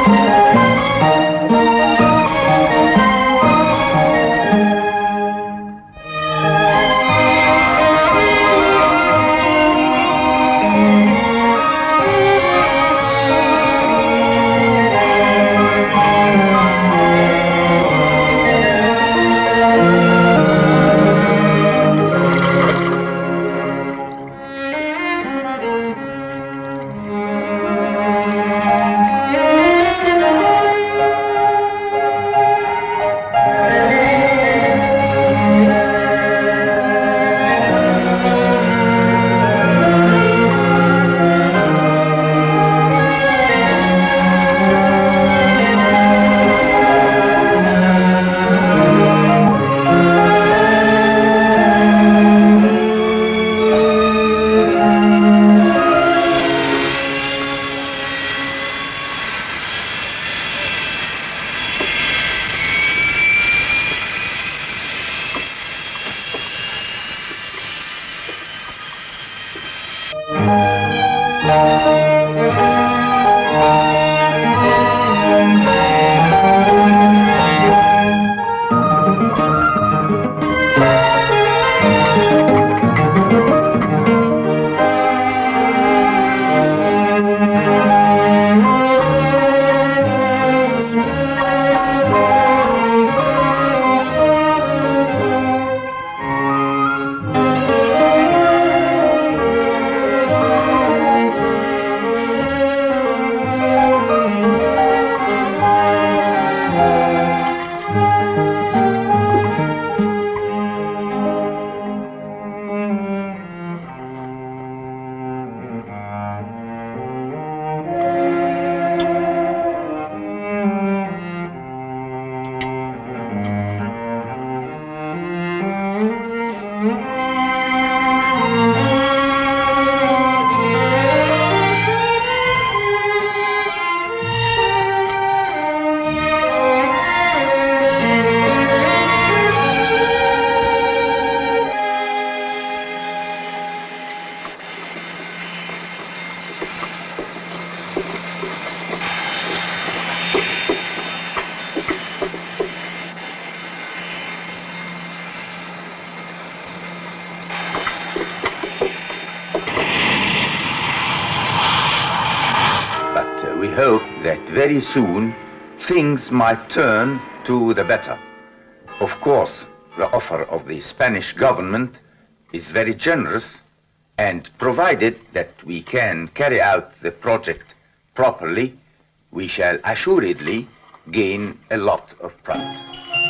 We hope that very soon things might turn to the better. Of course, the offer of the Spanish government is very generous, and provided that we can carry out the project properly, we shall assuredly gain a lot of pride.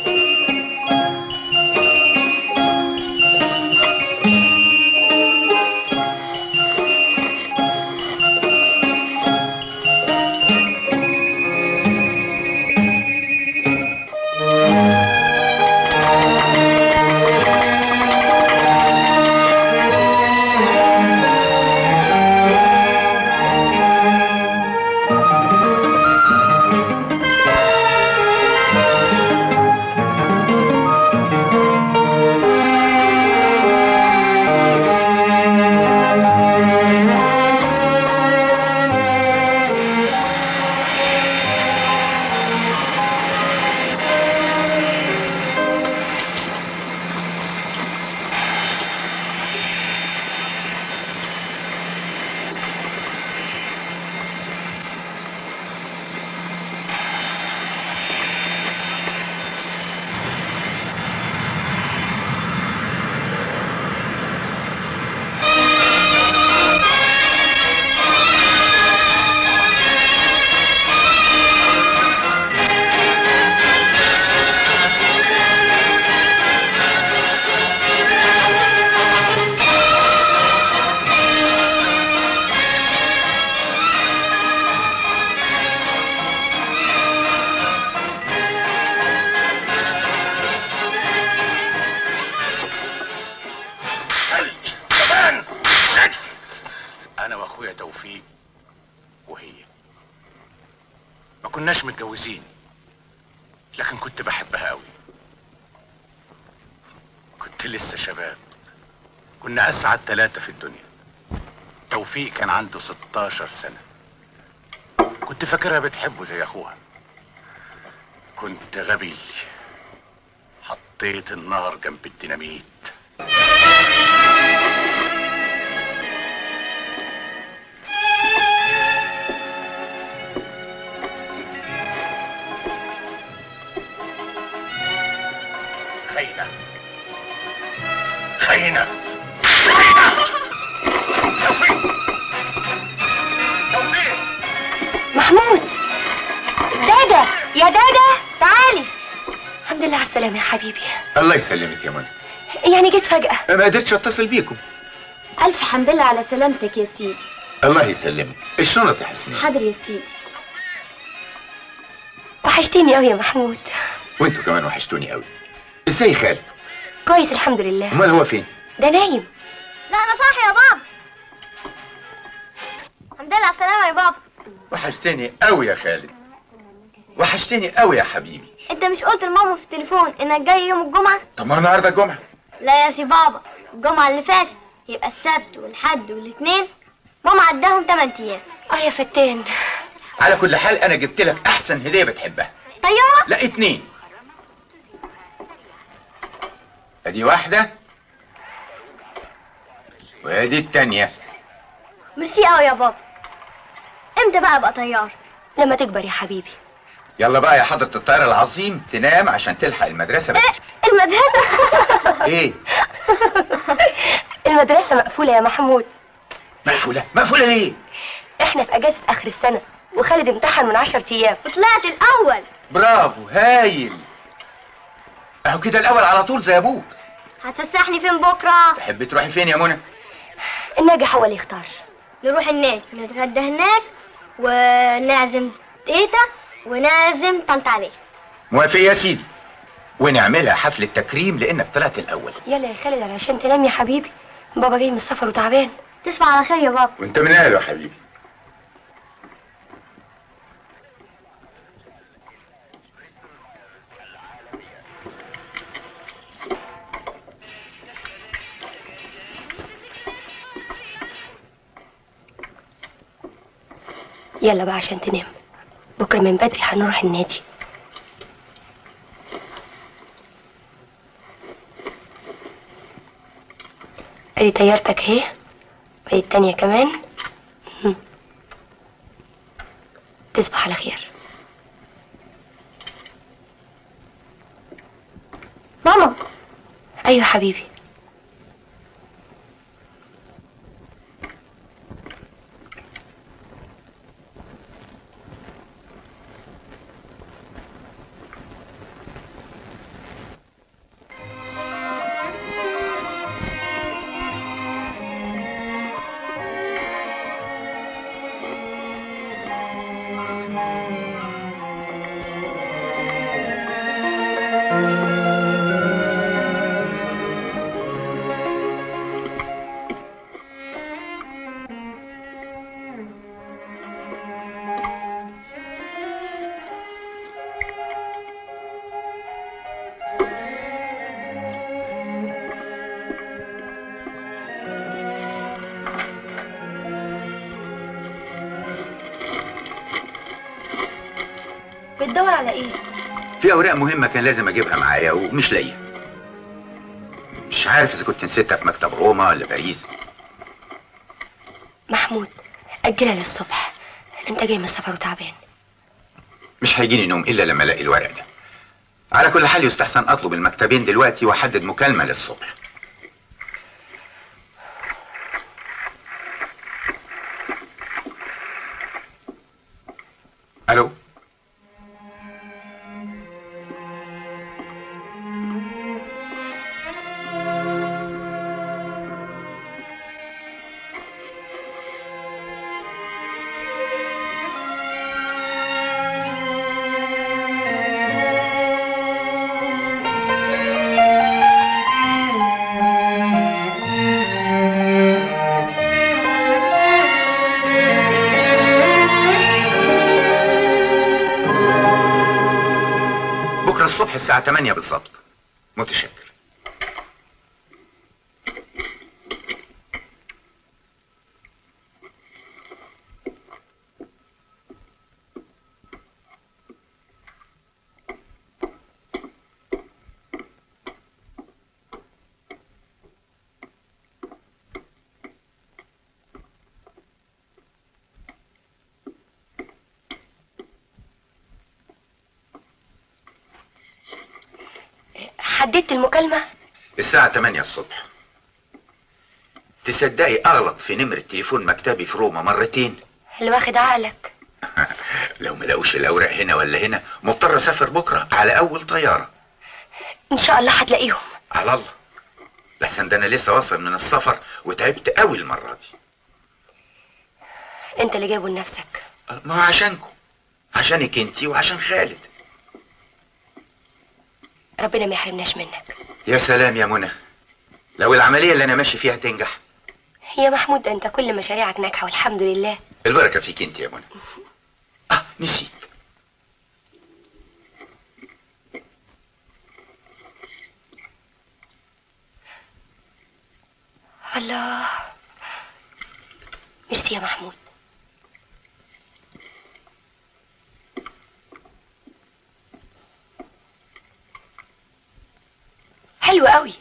توفيق وهي ما كناش متجوزين، لكن كنت بحبها قوي. كنت لسه شباب، كنا اسعد 3 في الدنيا. توفيق كان عنده 16 سنة، كنت فاكرها بتحبه زي اخوها. كنت غبي، حطيت النار جنب الديناميت. خاينة خاينة خاينة. توفيق توفيق. محمود، دادا يا دادا تعالي. الحمد لله على السلامة يا حبيبي. الله يسلمك يا منى. يعني جيت فجأة. ما قدرتش اتصل بيكم. ألف حمد لله على سلامتك يا سيدي. الله يسلمك. الشنط يا حسنين. حاضر يا سيدي. وحشتيني قوي يا محمود. وانتوا كمان وحشتوني قوي. ازاي خالد؟ كويس الحمد لله. امال هو فين؟ ده نايم. لا انا صاحي يا بابا. الحمد لله على السلامة يا بابا. وحشتني قوي يا خالد. وحشتني قوي يا حبيبي. انت مش قلت لماما في التليفون انك جاي يوم الجمعة؟ طب ما النهارده الجمعه. لا يا سي بابا، الجمعة اللي فاتت يبقى السبت والحد والاثنين. ماما عداهم 8 ايام. يا فتان. على كل حال انا جبت لك احسن هديه بتحبها. طيارة؟ لا 2. ادي واحده وادي التانية. ميرسي قوي يا بابا. امتى بقى ابقى طيار؟ لما تكبر يا حبيبي. يلا بقى يا حضرة الطيار العظيم تنام عشان تلحق المدرسة بقى. المدرسة؟ ايه؟ المدرسة مقفولة يا محمود. مقفولة؟ مقفولة ليه؟ احنا في اجازة اخر السنة وخالد امتحن من 10 ايام. وطلعت الاول. برافو هايل. اهو كده الاول على طول زي ابوك. هتفسحني فين بكرة؟ تحبي تروحي فين يا منى؟ الناجح هو اللي يختار. نروح النادي نتغدى هناك ونعزم تيتا ونعزم طنط علي. موافق يا سيدي. ونعملها حفلة تكريم لانك طلعت الاول. يلا يا خالد علشان تنام يا حبيبي. بابا جاي من السفر وتعبان. تصبح على خير يا بابا. وانت من اهله يا حبيبي. يلا بقى عشان تنام. بكرة من بدري هنروح النادي. ادي طيارتك اهي. ادي التانية كمان. تصبح على خير. ماما. ايوه حبيبي. بتدور على ايه؟ في اوراق مهمة كان لازم اجيبها معايا ومش لاقيها. مش عارف اذا كنت نسيتها في مكتب روما ولا باريس. محمود اجلها للصبح. انت جاي من السفر وتعبان. مش هيجيني نوم الا لما الاقي الورق ده. على كل حال يستحسن اطلب المكتبين دلوقتي واحدد مكالمة للصبح. الو. الصبح الساعة 8 بالظبط. متشكر. حددت المكالمة؟ الساعة 8 الصبح. تصدقي اغلط في نمرة تليفون مكتبي في روما مرتين. اللي واخد عقلك. لو ما لقوش الاوراق هنا ولا هنا مضطر اسافر بكرة على اول طيارة. ان شاء الله هتلاقيهم. على الله. لحسن ده انا لسه واصل من السفر وتعبت قوي المرة دي. انت اللي جايبه لنفسك. ما هو عشانكم، عشانك انتي وعشان خالد. ربنا ما يحرمناش منك. يا سلام يا منى، لو العملية اللي انا ماشي فيها تنجح. يا محمود انت كل مشاريعك ناجحة والحمد لله. البركة فيك انت يا منى. نسيت. الله، ميرسي يا محمود. حلو قوي.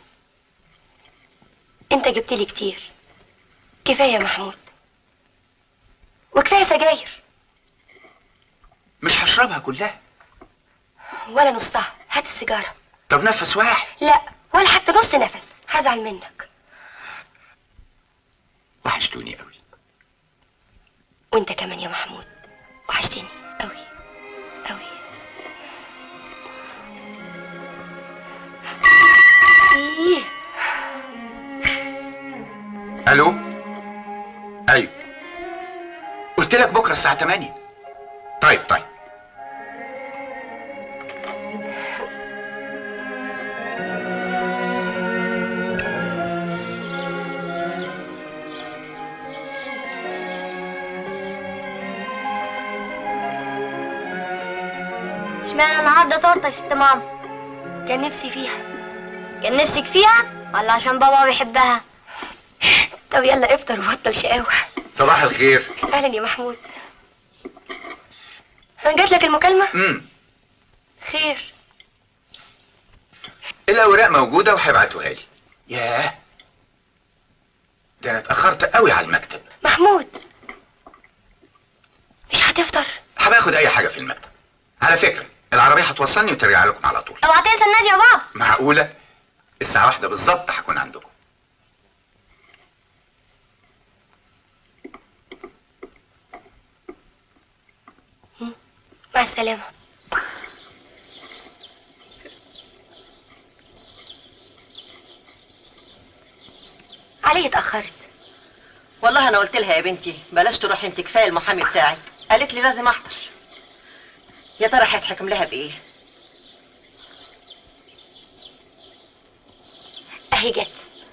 انت جبت لي كتير. كفايه يا محمود، وكفايه سجاير. مش هشربها كلها ولا نصها. هات السيجاره. طب نفس واحد. لا، ولا حتى نص نفس، هزعل منك. وحشتوني قوي. وانت كمان يا محمود وحشتني قوي قوي. ايه؟ الو. ايوه، قلت لك بكره الساعه 8. طيب. اشمعنى النهارده تورته يا ست ماما؟ كان نفسي فيها. كان نفسك فيها ولا عشان بابا بيحبها؟ طب يلا افطر وبطل شقاوة. صباح الخير. اهلا يا محمود. جات لك المكالمة؟ خير. الاوراق موجودة وهيبعتوها لي. ياه، ده انا اتأخرت قوي على المكتب. محمود مش هتفطر؟ هباخد اي حاجة في المكتب. على فكرة العربية هتوصلني وترجع لكم على طول. اوعى تنسى النادي يا بابا. معقولة؟ الساعة 1 بالظبط هكون عندكم. مع السلامة. علي اتأخرت. والله انا قلت لها يا بنتي بلاش تروحي انت، كفايه المحامي بتاعك. قالت لي لازم احضر. يا ترى هيتحكم لها بايه؟ اهي جت.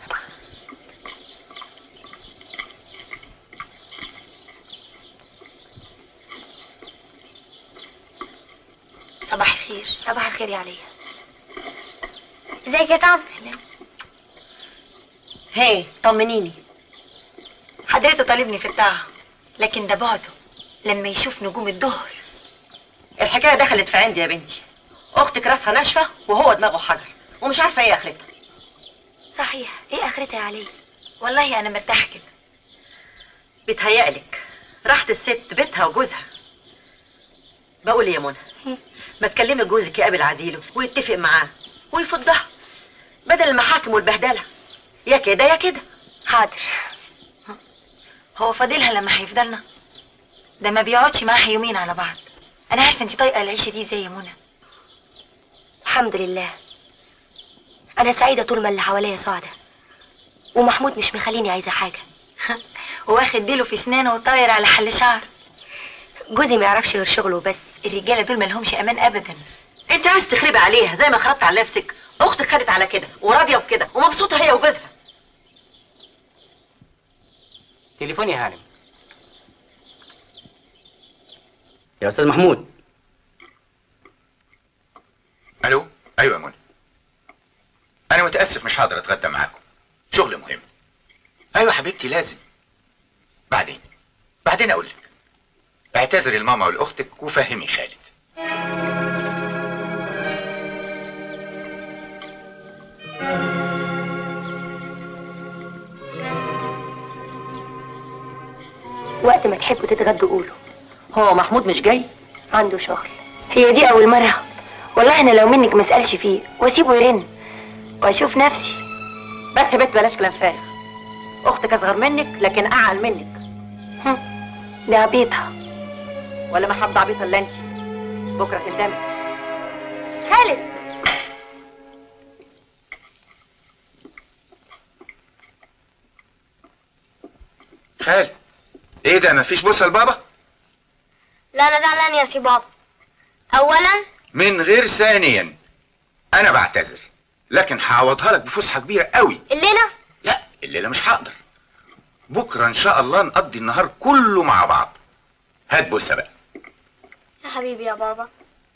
صباح الخير. صباح الخير يا عليا. ازيك يا طعم؟ هي طمنيني. حضرته طالبني في الطاعة، لكن ده بعده لما يشوف نجوم الظهر. الحكايه دخلت في عندي يا بنتي. اختك راسها ناشفه وهو دماغه حجر ومش عارفه ايه اخرتها. صحيح، ايه اخرتها يا عليا؟ والله انا مرتاحة كده. بيتهيألك راحت الست بيتها وجوزها. بقول يا منى، ما تكلمي جوزك يقابل عديله ويتفق معاه ويفضها بدل المحاكم والبهدله. يا كده يا كده. حاضر. هو فاضلها لما هيفضلنا؟ ده ما بيقعدش معاها يومين على بعض. انا عارفة انت طايقة العيشة دي زي منى. الحمد لله، انا سعيدة طول ما اللي حواليا سعدة، ومحمود مش مخليني عايزة حاجة. واخد ديله في سنانه وطاير على حل شعر. جوزي ما يعرفش غير شغله بس. الرجالة دول مالهمش امان ابدا. انت عايز تخربي عليها زي ما خربت على نفسك. اختك خدت على كده وراضيه بكده ومبسوطه هي وجوزها. تليفون يا هانم. يا استاذ محمود. الو. ايوه يا منى، انا متاسف مش هقدر اتغدى معاكم، شغل مهم. ايوه حبيبتي لازم. بعدين اقول لك. اعتذري لماما ولاختك وفهمي خالد. وقت ما تحبوا تتغدوا قولوا. هو محمود مش جاي؟ عنده شغل. هي دي اول مرة. والله انا لو منك ما اسالش فيه واسيبه يرن. واشوف نفسي. بس يا بنت بلاش كلام فارغ. اختك اصغر منك لكن اعقل منك. دي عبيطه ولا ما حد عبيطه الا انت. بكره تندمي. خالد، خالد، ايه ده؟ مفيش بوسه لبابا؟ لا انا زعلان يا سي بابا. اولا من غير ثانيا انا بعتذر، لكن هعوضها لك بفسحه كبيره قوي. الليله؟ لا الليله مش هقدر. بكره ان شاء الله نقضي النهار كله مع بعض. هات بوسه بقى يا حبيبي يا بابا.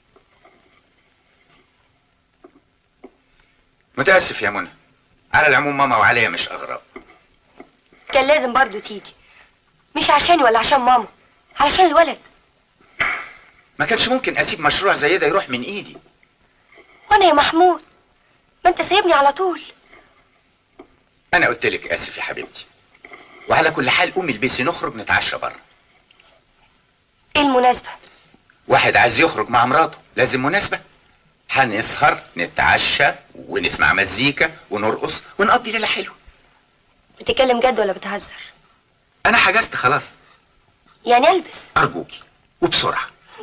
متاسف يا منى، على العموم ماما وعليا مش اغراب. كان لازم برضو تيجي، مش عشاني ولا عشان ماما، علشان الولد. ما كانش ممكن اسيب مشروع زي ده يروح من ايدي. وانا يا محمود ما انت سايبني على طول. انا قلت لك اسف يا حبيبتي، وعلى كل حال قومي البسي نخرج نتعشى بره. ايه المناسبة؟ واحد عايز يخرج مع مراته لازم مناسبة. هنسهر نتعشى ونسمع مزيكا ونرقص ونقضي ليلة حلوة. بتتكلم جد ولا بتهزر؟ انا حجزت خلاص. يعني البس؟ ارجوكي وبسرعة.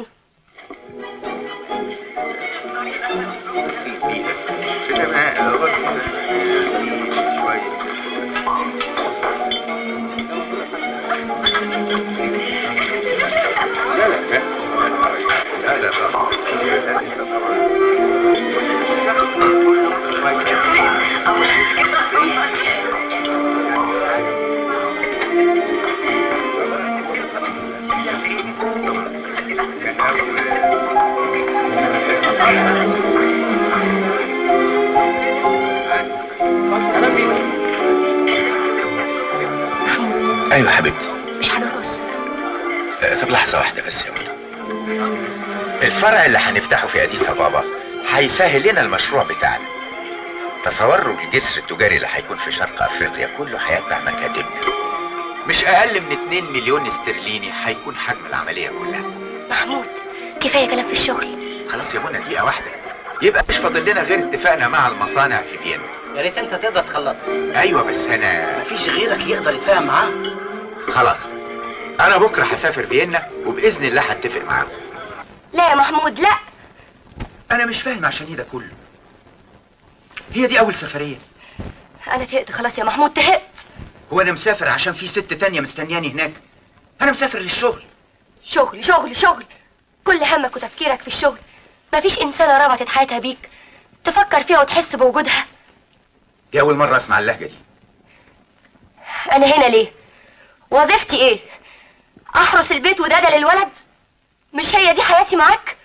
ايوه حبيبتي. مش هنرقص؟ طب لحظة واحدة بس يا منى. الفرع اللي هنفتحه في اديس ابابا هيسهل لنا المشروع بتاعنا. تصوروا الجسر التجاري اللي هيكون في شرق افريقيا كله هيتبع مكاتبنا. مش اقل من 2 مليون استرليني هيكون حجم العملية كلها. محمود كفاية كلام في الشغل. خلاص يا منى دقيقة واحدة، يبقى مش فاضل لنا غير اتفاقنا مع المصانع في فيينا. يا ريت انت تقدر تخلصها. ايوه بس انا مفيش غيرك يقدر يتفاهم معاه. خلاص انا بكره هسافر فيينا وباذن الله هتفق معاهم. لا يا محمود لا. انا مش فاهم عشان ايه ده كله. هي دي اول سفرية؟ انا تهقت خلاص يا محمود، تهقت. هو انا مسافر عشان في ست تانية مستنياني هناك؟ انا مسافر للشغل. شغل شغل شغل، كل همك وتفكيرك في الشغل. مفيش انسانة ربطت حياتها بيك تفكر فيها وتحس بوجودها. دي اول مرة اسمع اللهجة دي. انا هنا ليه؟ وظيفتي ايه؟ احرس البيت ودادة للولد؟ مش هي دي حياتي معاك؟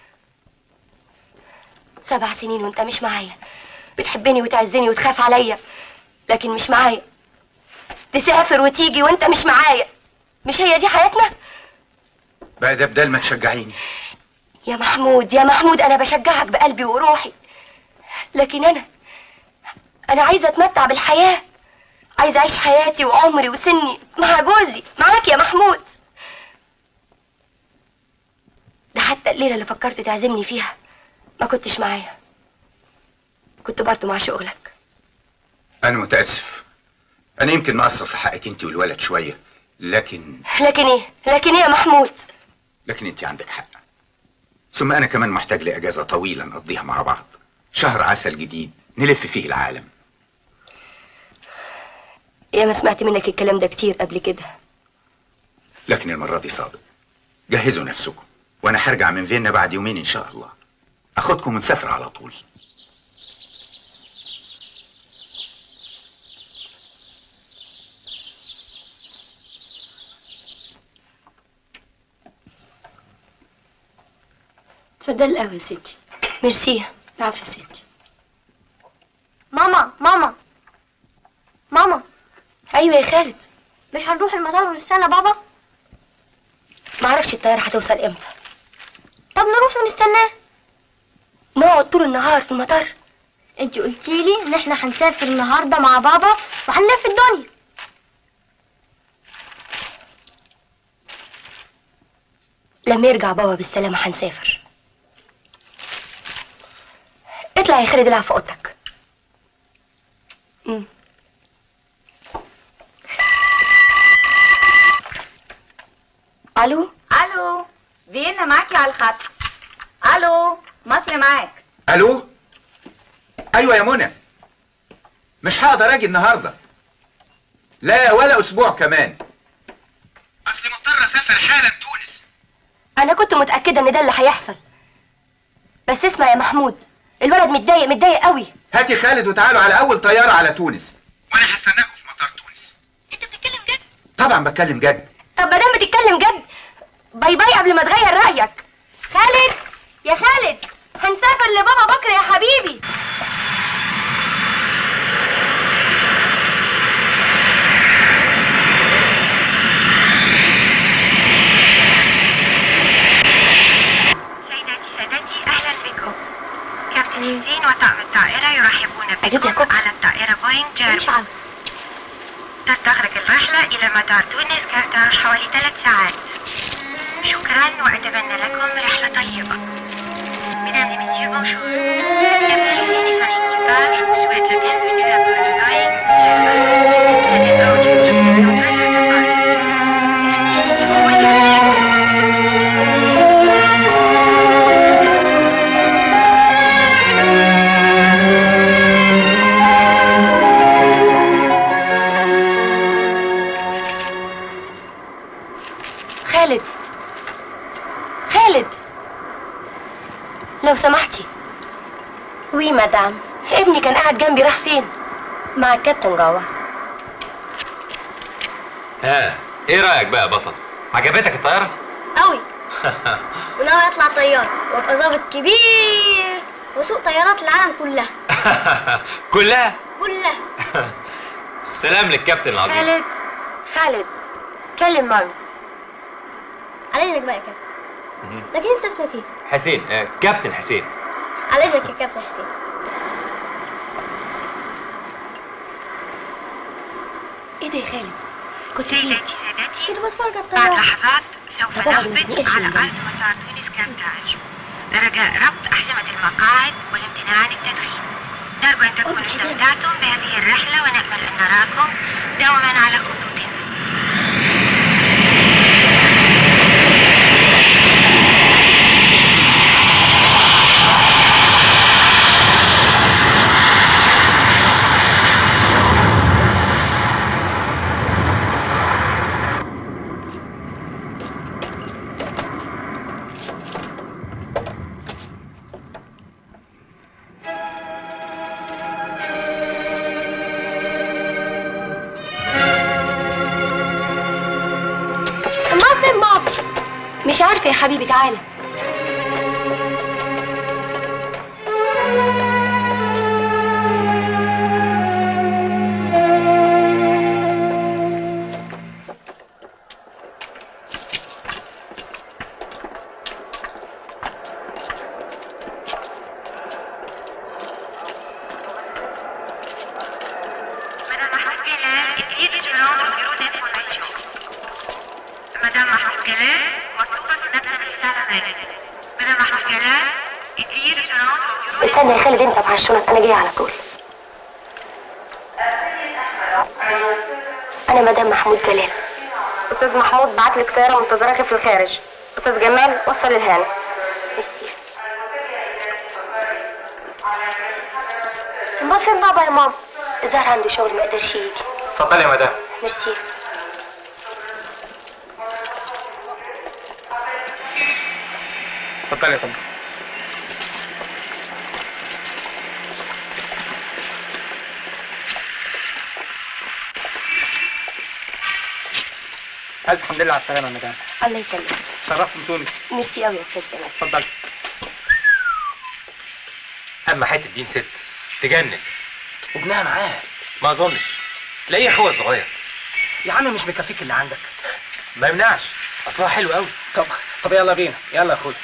7 سنين وانت مش معايا، بتحبني وتعزني وتخاف عليا، لكن مش معايا. تسافر وتيجي وانت مش معايا. مش هي دي حياتنا؟ بقى ده بدل ما تشجعيني. يا محمود يا محمود، انا بشجعك بقلبي وروحي، لكن انا عايزه اتمتع بالحياه. عايزه اعيش حياتي وعمري وسني مع جوزي معاك يا محمود. ده حتى الليله اللي فكرت تعزمني فيها ما كنتش معايا، كنت برضه مع شغلك. انا متاسف، انا يمكن مقصر في حقك انت والولد شويه، لكن ايه؟ لكن ايه يا محمود؟ لكن انت عندك حق. ثم انا كمان محتاج لاجازه طويله نقضيها مع بعض، شهر عسل جديد نلف فيه العالم. يا ما سمعت منك الكلام ده كتير قبل كده، لكن المره دي صادق. جهزوا نفسكم وانا هرجع من فيينا بعد يومين ان شاء الله، اخدكم ونسافر على طول. اتفضل قهوه يا ستي. ميرسي. عفوا يا ستي. ماما ماما ماما. ايوه يا خالد. مش هنروح المطار ونستنى بابا؟ معرفش الطياره هتوصل امتى. طب نروح ونستناه. نقعد طول النهار في المطار؟ انت قلتيلي ان احنا هنسافر النهارده مع بابا وهنلف الدنيا. لما يرجع بابا بالسلامه هنسافر. اطلع يا خالد العب في اوضتك. الو الو، فيينا معاكي على الخط. الو، مصر معاك. الو. ايوه يا منى، مش هقدر اجي النهارده، لا ولا اسبوع كمان، اصلي مضطر اسافر حالا تونس. انا كنت متاكده ان ده اللي هيحصل، بس اسمع يا محمود، الولد متضايق قوي. هاتي خالد وتعالوا على اول طياره على تونس، وانا هستناكم في مطار تونس. انت بتتكلم جد؟ طبعا بتكلم جد. طب ما دام بتتكلم جد، باي باي قبل ما تغير رايك. خالد يا خالد، هنسافر لبابا بكر يا حبيبي. حسين وطاقم الطائرة يرحبون بكم على الطائرة بوينغ جيرمان. مش عاوز. تستغرق الرحلة إلى مطار تونس كارتاج حوالي 3 ساعات. شكرا وأتمنى لكم رحلة طيبة. Mesdames et messieurs, bonjour. Captain Hussein et son équipage vous souhaitent la bienvenue à bord de Boeing Jumbo. Cet ordre de mission entre le départ. Bon voyage. خالد لو سمحتي. وي مدام. ابني كان قاعد جنبي، راح فين؟ مع الكابتن جوه. ها، ايه رايك بقى يا بطل؟ عجبتك الطياره؟ قوي. وناوي اطلع طيار وابقى ظابط كبير واسوق طيارات العالم كلها. كلها؟ كلها. سلام للكابتن العظيم. خالد كلم مامي. على اذنك بقى يا كابتن. لكن انت اسمك ايه؟ حسين. كابتن حسين. على اذنك يا كابتن حسين. ايه ده يا خالد؟ كنت سيداتي كنت بتفرج على بعد الطيارة. لحظات سوف نهبط على أرض مطار تونس كارتاج. رجاء ربط أحزمة المقاعد والامتناع عن التدخين. نرجو أن تكونوا استمتعتم بهذه الرحلة ونأمل أن نراكم دوما على خطوطنا. مش عارفة يا حبيبي، تعالى. استنى يا خالد، انت مع الشنط، انا جايه على طول. انا مدام محمود جلال. استاذ محمود بعت لك سياره منتظراكي في الخارج. استاذ جمال وصل الهانه. ميرسي. امال فين بابا يا ماما؟ الظاهر عنده شغل ما قدرش يجي. اتفضلي يا مدام. ميرسي. اتفضلي يا فندم. ألف الحمد لله على السلامة يا مدام. الله يسلمك. شرفت من تونس. ميرسي قوي يا استاذ جمال. اتفضلي. اما حته دين ست تجنن. وابنها معاه. ما اظنش، تلاقيه اخوه صغير. يا عم مش مكفيك اللي عندك. ما يمنعش، اصلها حلو قوي. طب يلا بينا، يلا يا اخويا.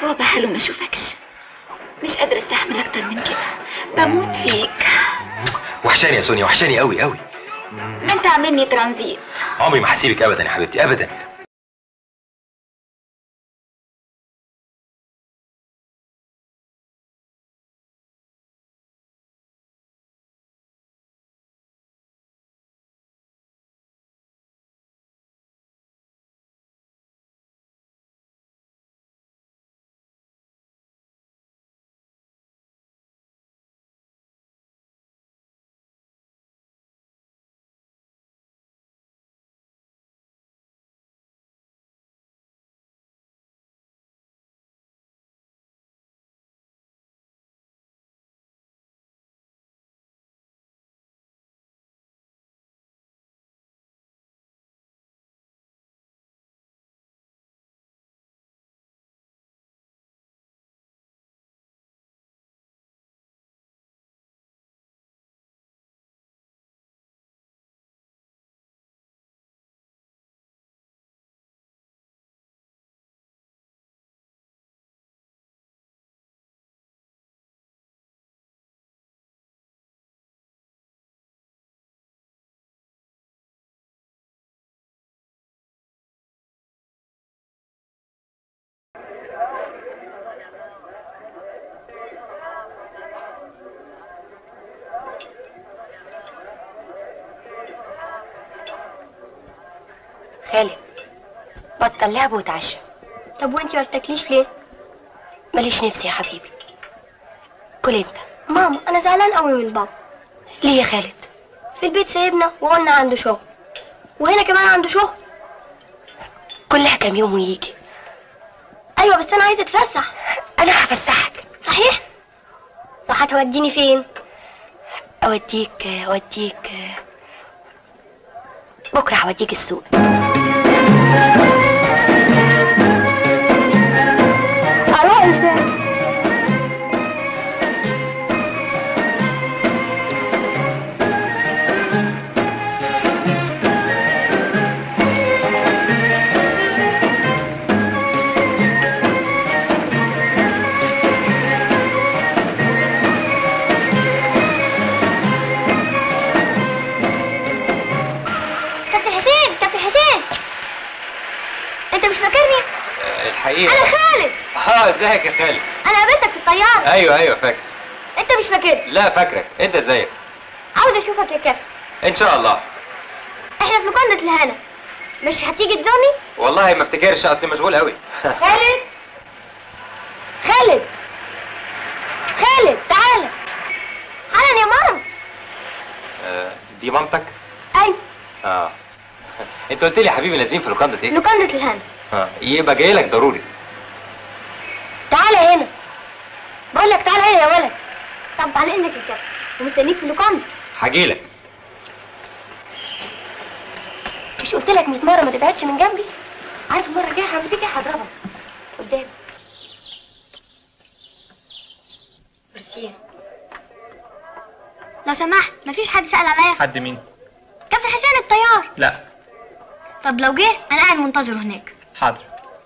اسبوع بحاله ما اشوفكش. مش قادره استحمل اكتر من كده، بموت فيك. وحشاني يا سونيا، وحشاني قوي قوي. ما انت عاملني ترانزيت. عمري ما هسيبك ابدا يا حبيبتي، ابدا. خالد بطل لعب وتعشى. طب وانتي ما بتاكليش ليه؟ ماليش نفسي يا حبيبي. كل انت. ماما انا زعلان قوي من بابا. ليه يا خالد؟ في البيت سايبنا وقلنا عنده شغل، وهنا كمان عنده شغل. كلها كام يوم ويجي. ايوه بس انا عايزه اتفسح. انا هفسحك. صحيح؟ وهتوديني فين؟ اوديك بكره هوديك السوق. اروح ازاي؟ الحقيقة انا خالد. ازيك يا خالد؟ انا قابلتك في الطياره. ايوه فاكر. انت مش فاكرني؟ لا فاكرك. انت ازيك؟ عاوز اشوفك يا كابتن. ان شاء الله. احنا في لوكاندا الهنا، مش هتيجي تزورني؟ والله ما افتكرش، اصلي مشغول قوي. خالد تعالى حالا يا ماما. دي مامتك؟ ايوه. انت قلت لي يا حبيبي نازلين في لوكاندا ايه؟ لوكاندا الهنا. يبقى جاي لك ضروري. تعالى هنا، بقول لك تعالى هنا يا ولد. طب على انك يا كابتن ومستنيك في اللوكاندا. هجيلك. مش قلت لك 100 مره ما تبعدش من جنبي؟ عارف المره الجايه لما تيجي هضربك قدامي. ميرسي. لو سمحت مفيش حد سأل عليا؟ حد مين؟ كابتن حسين الطيار. لا. طب لو جه انا قاعد منتظره هناك. حاضر.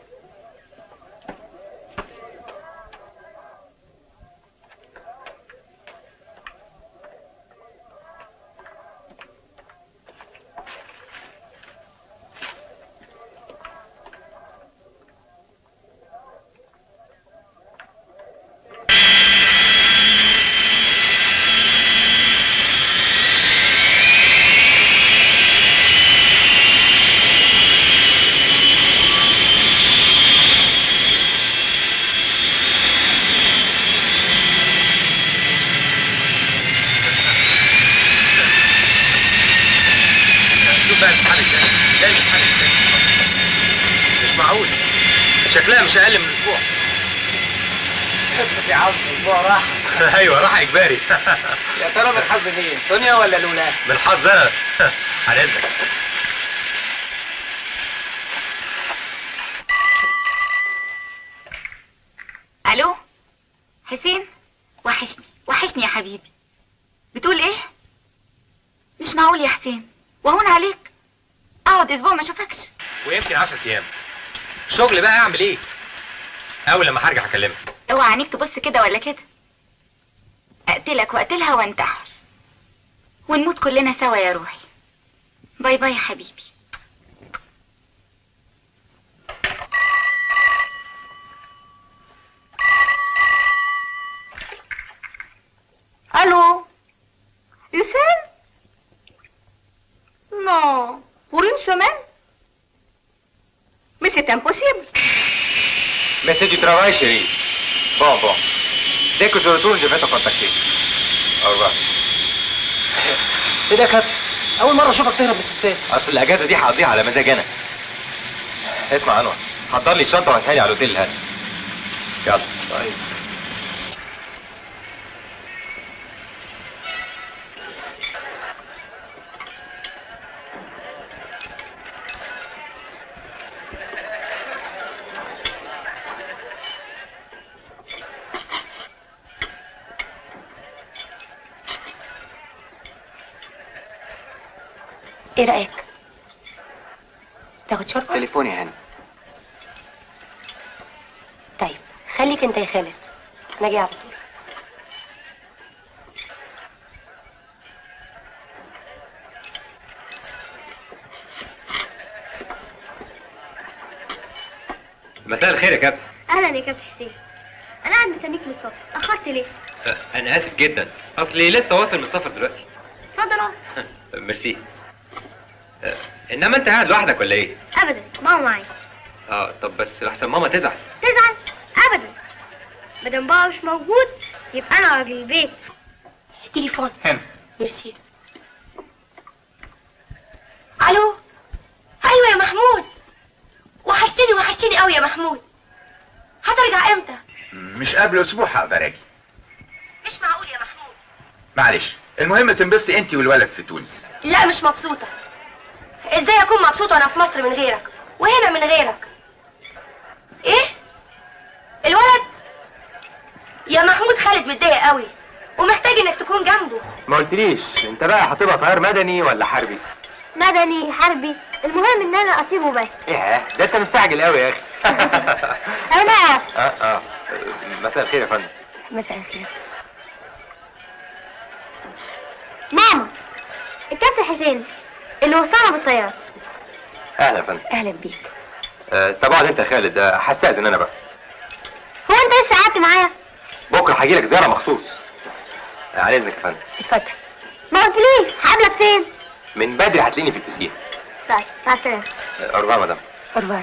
شكلها مش اقل من اسبوع. ابسط يا عم، اسبوع راحه. ايوه راحه اجباري. يا ترى من حظ مين؟ سونيا ولا لولا؟ من حظ انا. على اذنك. الو حسين، وحشني يا حبيبي. بتقول ايه؟ مش معقول يا حسين، وهون عليك اقعد اسبوع ما اشوفكش. ويمكن 10 ايام. شغل بقى اعمل ايه؟ اول لما هرجع اكلمك. اوعى عينيك تبص كده ولا كده، اقتلك واقتلها وانتحر ونموت كلنا سوا يا روحي. باي باي يا حبيبي. Allô? Lucille? Non. Pour une semaine? Mais c'est impossible. Mais c'est du travail, chérie. Bon. Dès que je retourne, je vais te contacter. Au revoir. ايه ده يا كابتن؟ أول مرة أشوفك تهرب من الستات. اصل الاجازه دي هقضيها على مزاج انا. اسمع انور، حضر لي الشنطه وهاتها لي على الاوتيل الهادي. يلا. طيب. ايه رأيك؟ تاخد شربة؟ تليفوني يا هاني. طيب خليك انت يا خالد، انا جاي على طول. مساء الخير يا كابتن. اهلا يا كابتن حسين. انا قاعد مستنيك من الصبح، اتاخرت ليه؟ انا اسف جدا، اصلي لسه واصل من السفر دلوقتي. اتفضل اقعد. ميرسي. انما انت قاعد لوحدك ولا ايه؟ ابدا، ماما معايا. طب بس لحسن ماما تزعل. تزعل؟ ابدا. مادام بابا مش موجود يبقى انا راجل البيت. تليفون. هنا. ميرسي. الو. ايوه يا محمود، وحشتني قوي يا محمود. هترجع امتى؟ مش قبل اسبوع هقدر اجي. مش معقول يا محمود. معلش، المهم تنبسطي انت والولد في تونس. لا مش مبسوطة. ازاي اكون مبسوطة وانا في مصر من غيرك وهنا من غيرك؟ ايه؟ الولد؟ يا محمود خالد متضايق قوي ومحتاج انك تكون جنبه. ما قلتليش انت بقى هتبقى طيار مدني ولا حربي؟ مدني حربي، المهم ان انا اسيبه بس. ايه ده انت مستعجل قوي يا اخي. انا مساء الخير يا فندم. مساء الخير. ماما، الكابتن حسين اللي وصلنا بالطيارة. اهلا يا فندم. اهلا بيك. طب اقعد انت يا خالد، هستأذن انا بقى. هو انت لسه قعدت معايا؟ بكره هجيلك زياره مخصوص. على اذنك يا فندم. اتفضل. ما قلتليش هقابلك فين؟ من بدري هتلاقيني في البسين. طيب مع السلامة. أربعة مدام. أربعة.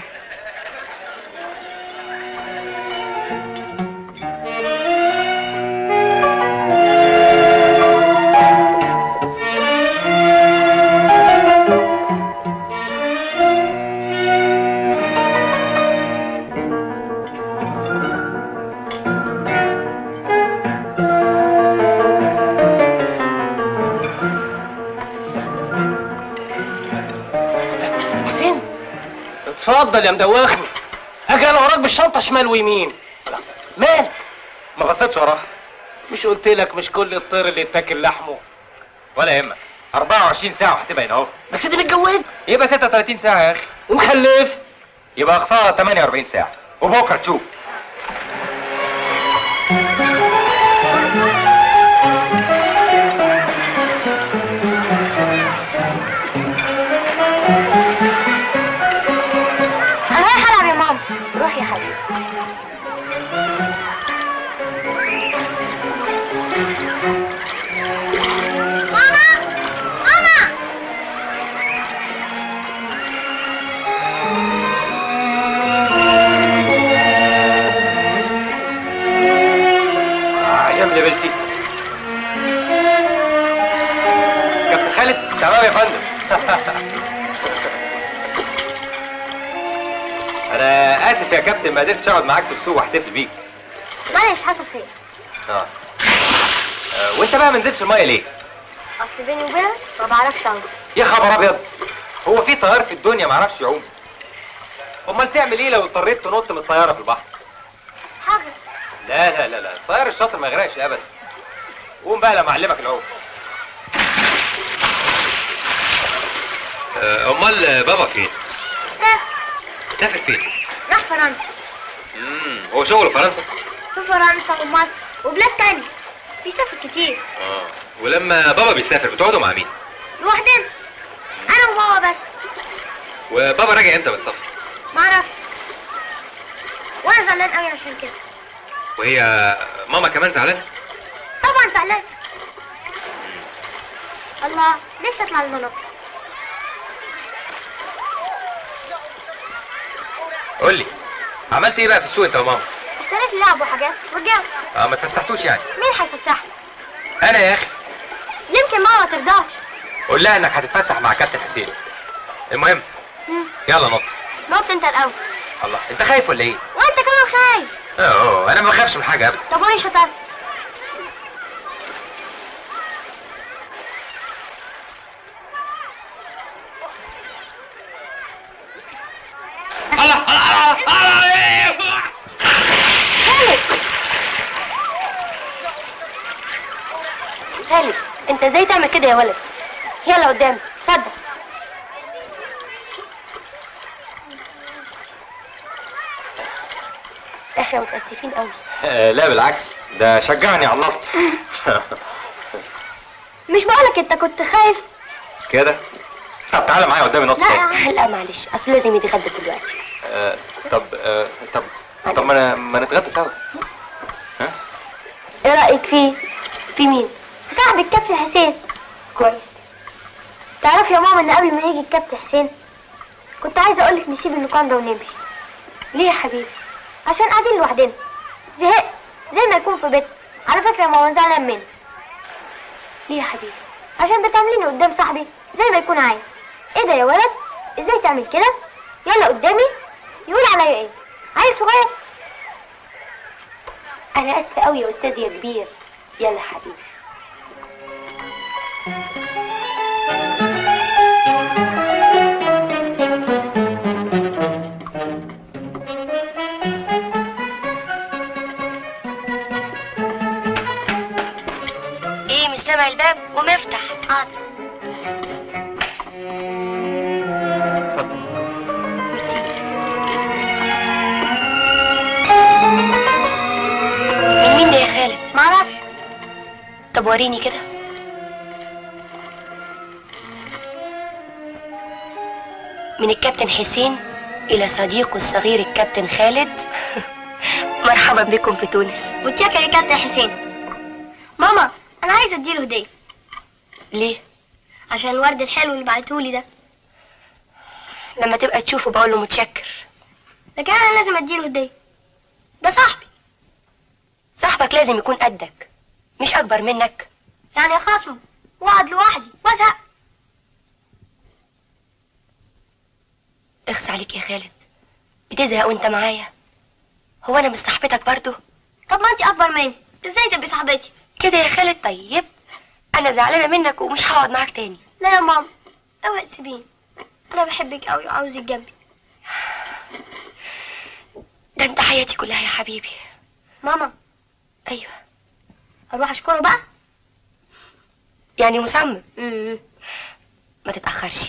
اتفضل يا مدوخني. اجي انا وراك بالشنطه شمال ويمين. مالك؟ ما بصيتش وراها. مش قلت لك مش كل الطير اللي يتاكل لحمه؟ ولا يهمك، 24 ساعة وهتبقى هنا اهو. بس دي متجوزه. يبقى 36 ساعة يا اخي. ومخلف. يبقى اقصاها 48 ساعة، وبكرة تشوف. أنا رايح ألعب يا ماما. روح يا حبيبي. لبلتي. كابتن خالد. تمام يا فندم. انا اسف يا كابتن ما قدرتش اقعد معاك في السوق واحتفل بيك. معلش حصل خير. وانت بقى ما نزلتش الميه ليه؟ اصل بيني وبينك ما بعرفش اعوم. يا خبر ابيض، هو في طيار في الدنيا ما يعرفش يعوم؟ امال تعمل ايه لو اضطريت تنط من الطياره في البحر؟ حاضر. لا لا لا لا، الطيار الشاطر ما يغرقش ابدا. قوم بقى لما اعلمك العوم. امال بابا فين؟ سافر. سافر فين؟ راح فرنسا. هو شغله فرنسا؟ في فرنسا ومصر وبلاد تانية، بيسافر كتير. ولما بابا بيسافر بتقعدوا مع مين؟ لوحدنا، انا وبابا بس. وبابا راجع امتى من السفر؟ معرفش، وانا زعلان قوي عشان كده. وهي ماما كمان زعلانه؟ طبعا زعلان. الله، نفسي اطلع المناطق. قول لي عملت ايه بقى في السوق انت وماما؟ اشتريت لعب وحاجات ورجعت. ما اتفسحتوش يعني؟ مين هيفسحني؟ انا يا اخي. يمكن ماما ما ترضاش. قول لها انك هتتفسح مع كابتن حسين. المهم يلا نط. نط انت الاول. الله، انت خايف ولا ايه؟ وانت كمان خايف. انا ما بخافش من حاجه ابدا. طب وانا شطرت. خالد، انت ازاي تعمل كده يا ولد؟ يلا قدامي، اتفضل. احنا متأسفين قوي. لا بالعكس، ده شجعني على النط. مش بقولك انت كنت خايف كده؟ طب تعالى معايا قدامي نط. لا معلش، اصل لازم يتغدى دلوقتي. طب ما نتغدى سوا. ايه رأيك في مين؟ صاحب الكابتن حسين. كويس. تعرف يا ماما ان قبل ما يجي الكابتن حسين كنت عايزه اقولك نسيب اللوكان ده ونمشي. ليه يا حبيبي؟ عشان قاعدين لوحدنا، زهقت زي ما يكون في بيتنا. على فكره يا ماما زعلان مني. ليه يا حبيبي؟ عشان بتعمليني قدام صاحبي زي ما يكون عايز. ايه ده يا ولد؟ ازاي تعمل كده؟ يلا قدامي. يقول عليا ايه؟ عيل صغير. انا اسفه قوي يا استاذ يا كبير. يلا حبيبي. ايه مش سامع الباب؟ قوم افتح. حاضر. اتفضل. ميرسي. من مين ده يا خالد؟ معرفش. طب وريني كده. من الكابتن حسين إلى صديقه الصغير الكابتن خالد. مرحبا بكم في تونس. متشكر يا كابتن حسين. ماما، انا عايزه اديله هديه. ليه؟ عشان الورد الحلو اللي بعتهولي ده. لما تبقى تشوفه بقول له متشكر. لكن انا لازم اديله هديه، ده صاحبي. صاحبك لازم يكون قدك، مش اكبر منك. يعني خصمه واقعد لوحدي وازهق. اخس عليك يا خالد، بتزهق وانت معايا. هو انا مش صاحبتك برضو؟ طب ما انت اكبر مني، ازاي تبقي صاحبتي كده يا خالد؟ طيب انا زعلانه منك ومش هقعد معاك تاني. لا يا ماما، اوعي تسيبيني، انا بحبك قوي وعاوزك جنبي. ده انت حياتي كلها يا حبيبي. ماما. ايوه. اروح اشكره بقى؟ يعني مصمم؟ ما تتاخرش.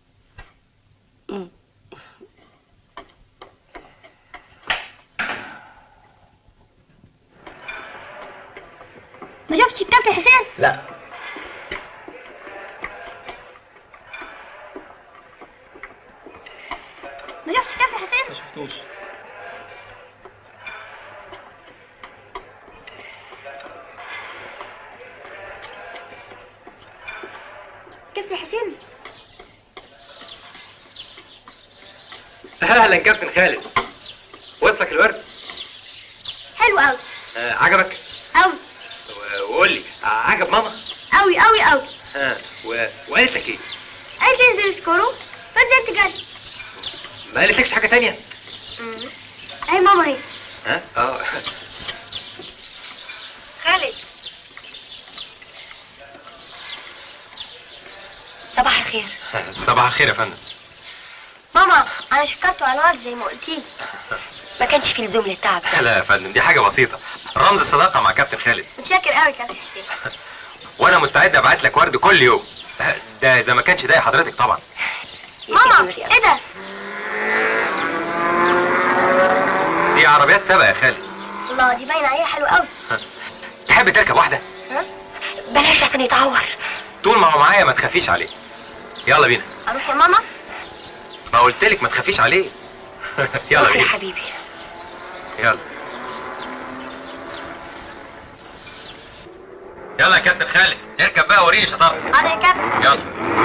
ما شفتش الكابتن حسين؟ لا. ما شفتش الكابتن حسين؟ ما شفتوش. كابتن حسين. اهلا كابتن خالد. وصلك الورد؟ حلو قوي. عجبك؟ قوي. وقول لي عجب ماما؟ قوي قوي قوي. وقالت لك ايه؟ قالت انزل اشكره فنزلت جري. ما قالتلكش حاجه تانية؟ اهي ماما اهي. خالد، صباح الخير. صباح الخير يا فندم. ماما، انا شكرته على الورد زي ما قلتيلي. ما كانش في لزوم للتعب. لا يا فندم، دي حاجه بسيطه، رمز الصداقه مع كابتن خالد. متشكر قوي كابتن حسين. وانا مستعد ابعت لك ورد كل يوم، ده اذا ما كانش ضايق حضرتك طبعا. ماما، ايه ده؟ دي عربيات سبق يا خالد. الله دي باين عليها حلوه قوي. تحب تركب واحده؟ ها؟ بلاش عشان يتعور. طول ما هو معايا ما تخافيش عليه. يلا بينا. اروح يا ماما؟ ما قلت لك ما تخافيش عليه. يلا بينا يا حبيبي. يلا يلا يا كابتن خالد، اركب بقى وريني شطارتك. حاضر يا كابتن. يلا.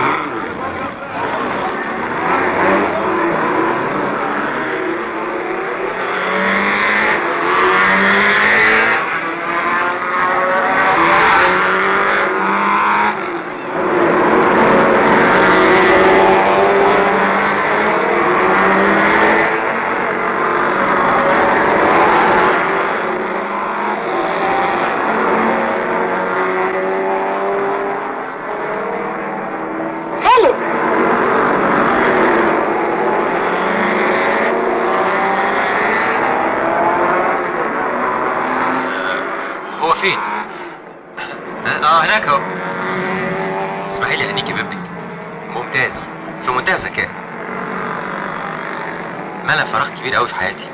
هو فين؟ هناك اهو. اسمحي لي اهنيكي بابنك. ممتاز، في منتهى الذكاء. ملأ فراغ كبير قوي في حياتي.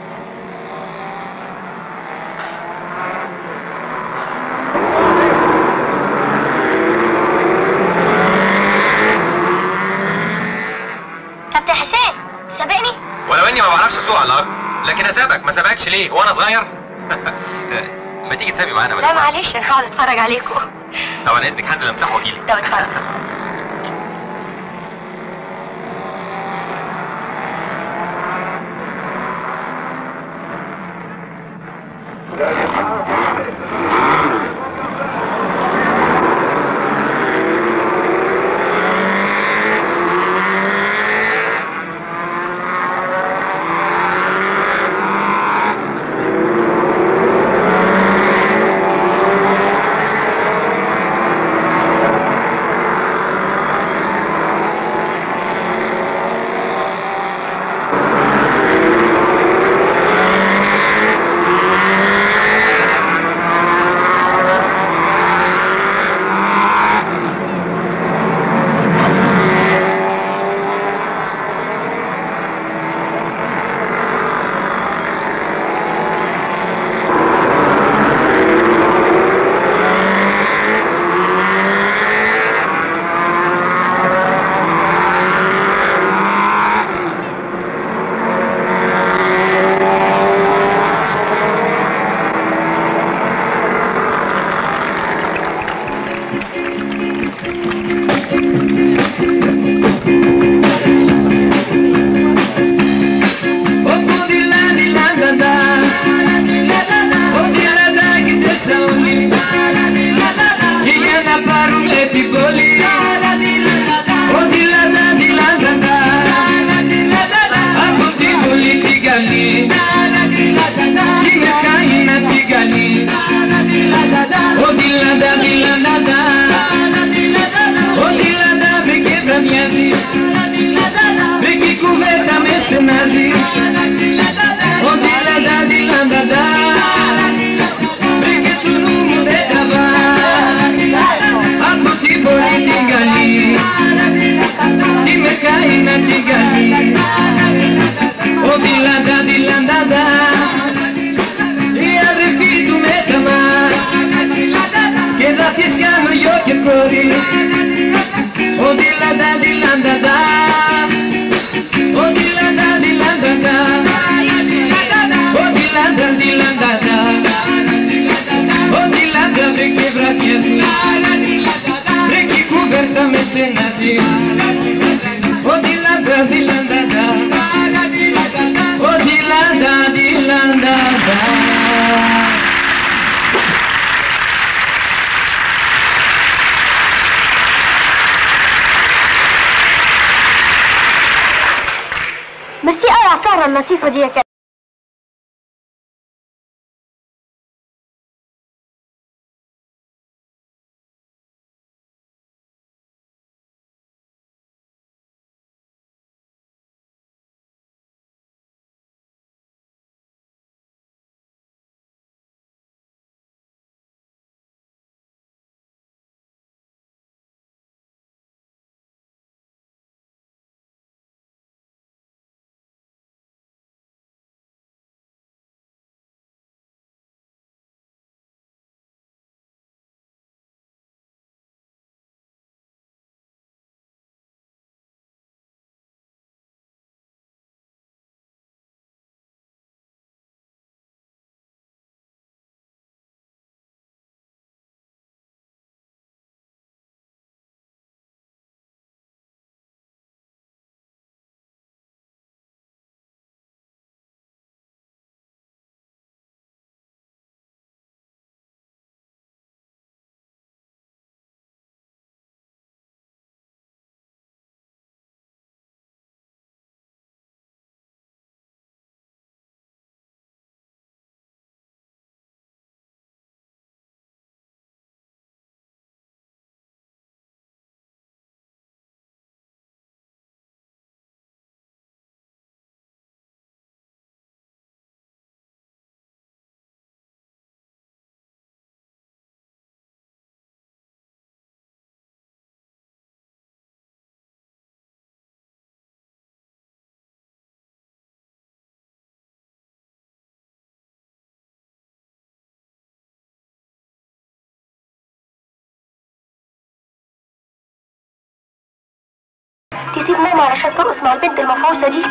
كابتن حسين سابقني؟ ولو اني ما بعرفش اسوق على الارض، لكن اسابقك. ما سابقكش ليه؟ وانا صغير؟ ما تيجي تسابي معانا؟ لا معلش انا هقعد اتفرج عليكم. طبعا اذنك هنزل امسحه واجيلك. طب اتفرج. ميرسي قوي على السهرة اللطيفة دي يا كابتن. تسيب ماما علشان ترقص مع البنت المفعوصة دي؟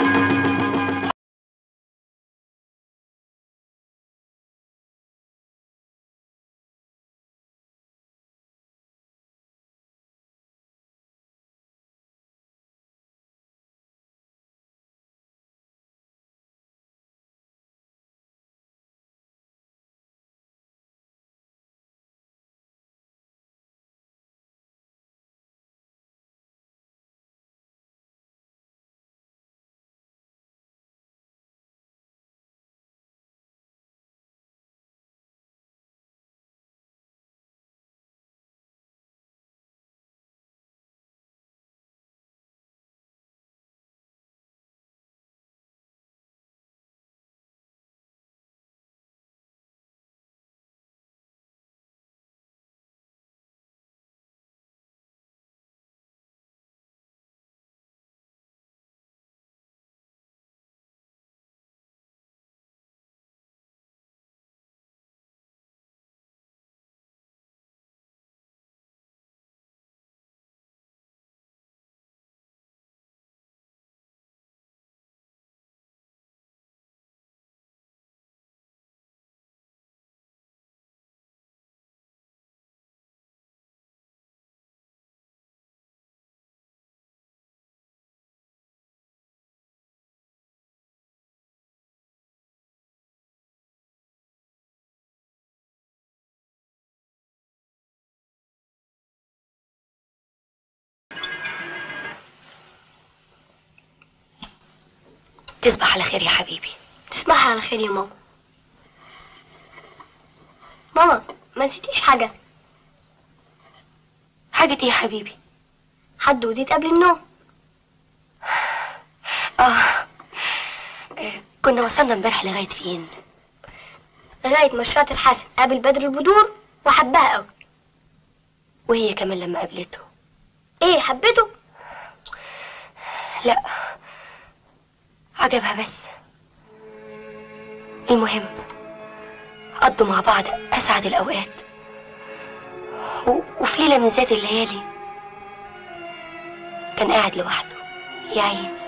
تصبح على خير يا حبيبي. تصبحي على خير يا ماما. ماما ما نسيتيش حاجة؟ حاجة ايه يا حبيبي؟ حدوتة قبل النوم. كنا وصلنا امبارح لغاية فين؟ لغاية ما الشاطر حسن قابل بدر البدور وحبها قوي. وهي كمان لما قابلته. ايه حبته؟ لا عجبها بس. المهم قضوا مع بعض أسعد الأوقات، وفي ليلة من ذات الليالي كان قاعد لوحده يا عيني.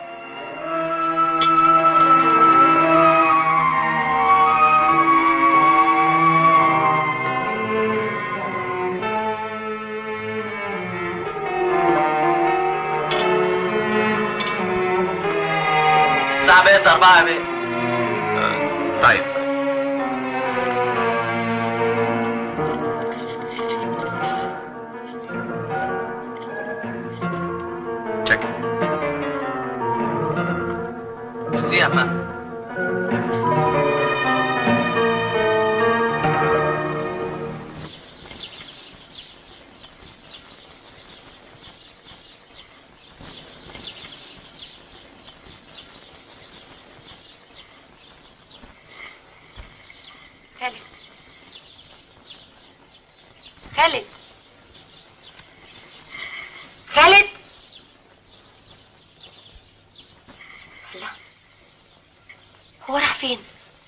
الساعة بقت 4 يا بيه. طيب شكرا. ميرسي يا فندم. خالد خالد الله، هو راح فين؟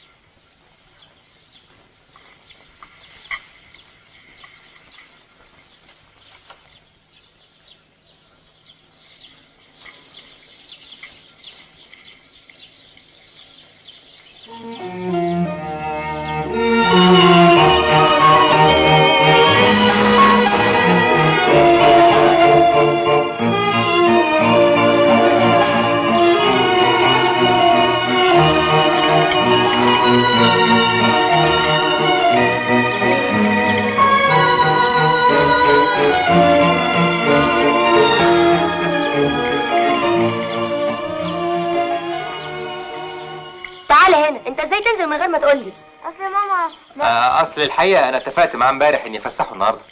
من غير ما تقولي. اصل ماما اصل الحقيقه انا اتفقت معاه امبارح اني افسحه النهارده.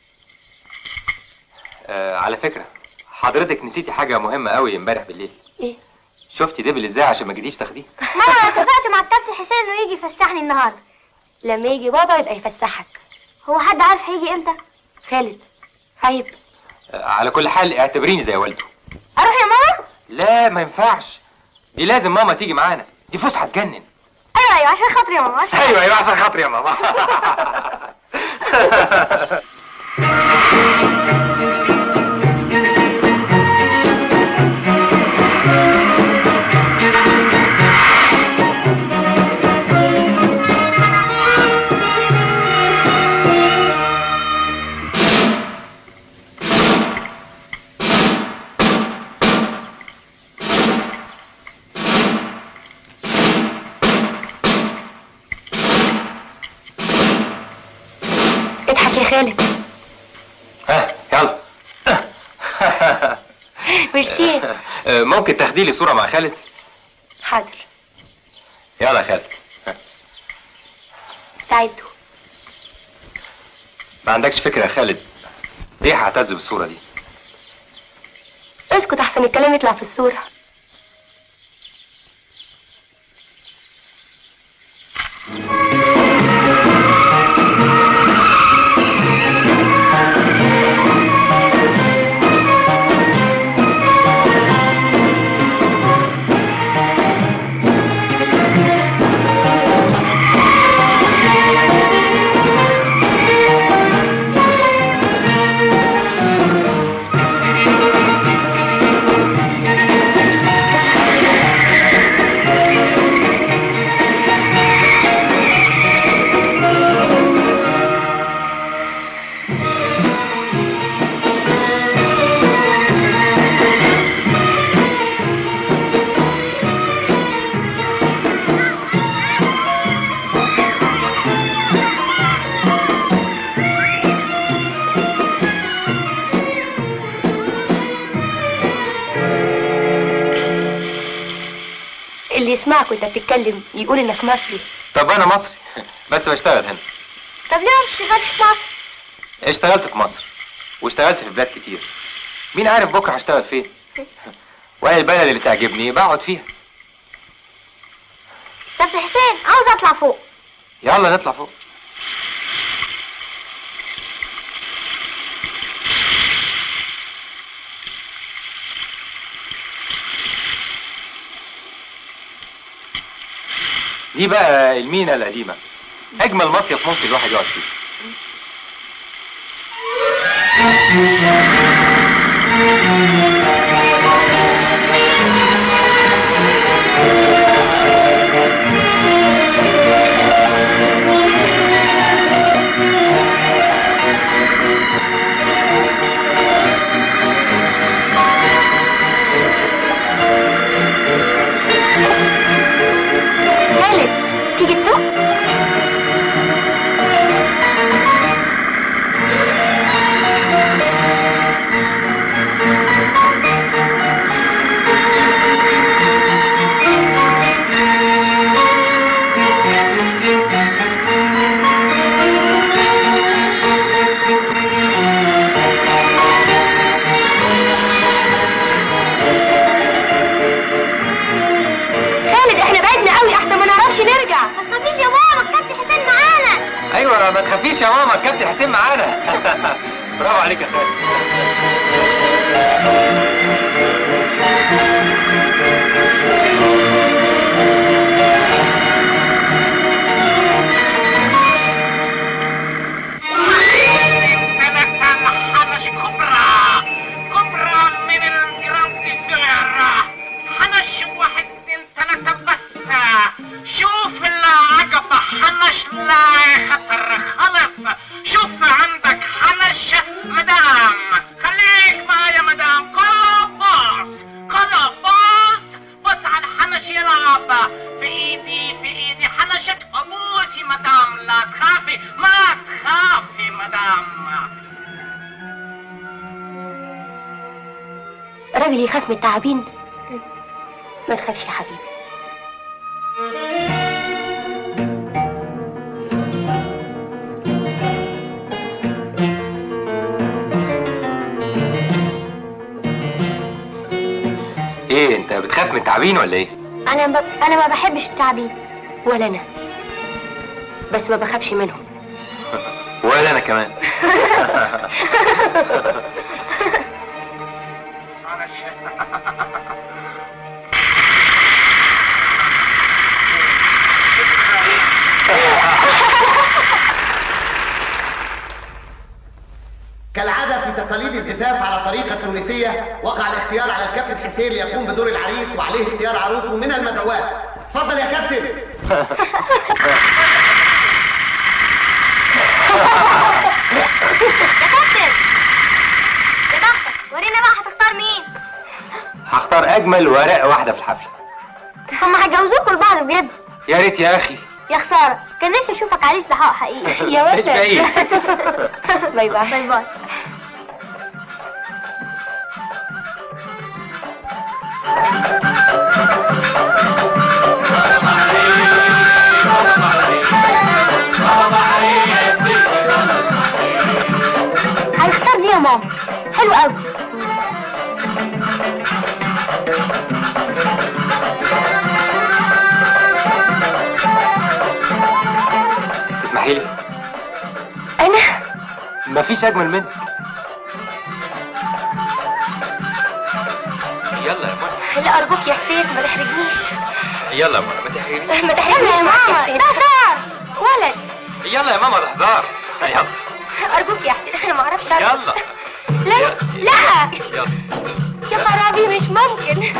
على فكره حضرتك نسيتي حاجه مهمه قوي امبارح بالليل. ايه؟ شفتي دبل ازاي عشان ما جيتيش تاخديه؟ ماما انا اتفقت مع الكابتن حسين انه يجي يفسحني النهارده. لما يجي بابا يبقى يفسحك. هو حد عارف هيجي امتى؟ خالد عيب. على كل حال اعتبريني زي والده. اروح يا ماما؟ لا ما ينفعش، دي لازم ماما تيجي معانا، دي فسحه تجنن. ايوه عشان خاطري يا ماما. ايوه عشان خاطري يا ماما. خالد. ها يلا. ميرسي. ممكن تاخدي لي صورة مع خالد؟ حاضر. يلا يا خالد. استعدوا. ما عندكش فكرة يا خالد ليه هعتز بالصورة دي؟ اسكت احسن الكلام يطلع في الصورة. اللي يسمعك وانت بتتكلم يقول انك مصري. طب انا مصري بس بشتغل هنا. طب ليه ما بتشتغلش في مصر؟ اشتغلت في مصر واشتغلت في بلاد كتير. مين عارف بكره هشتغل فين؟ وانا البلد اللي تعجبني بقعد فيها. طب حسين عاوز اطلع فوق. يلا نطلع فوق. دي بقى المينا القديمة، أجمل مصيف ممكن الواحد يقعد فيه. تيجي تسوق؟ ايوه ما تخافيش يا ماما الكابتن حسين معانا. برافو عليك يا خالد. راجل يخاف من التعابين؟ ما تخافش يا حبيبي. ايه انت بتخاف من التعابين ولا ايه؟ انا ما بحبش التعابين. ولا انا، بس ما بخافش منهم. ولا انا كمان. كالعادة في تقاليد الزفاف على طريقة تونسية، وقع الاختيار على الكابتن حسين ليقوم بدور العريس وعليه اختيار عروسه من المدعوات. اتفضل يا كابتن. يا كابتن يا بختك، ورينا بقى هتختار مين؟ هختار اجمل ورق واحدة في الحفلة. هما هيجوزوكوا لبعض بجد؟ يا ريت يا اخي، يا خساره، كان نفسي اشوفك عريس بحق حقيقي. يا ولد مش بعيد. باي باي. باي باي. هيختار دي يا ماما، حلو قوي. تسمحي لي؟ انا مفيش اجمل منك. يلا يا منى. لا ارجوك يا حسين ما تحرجنيش. يلا يا منى ما تحرجنيش. ما تحرجنيش يا ماما، ده هزار ولد. يلا يا ماما ده هزار. يلا ارجوك يا حسين انا ما اعرفش يلا. لا لا يلا يا خرابي مش ممكن.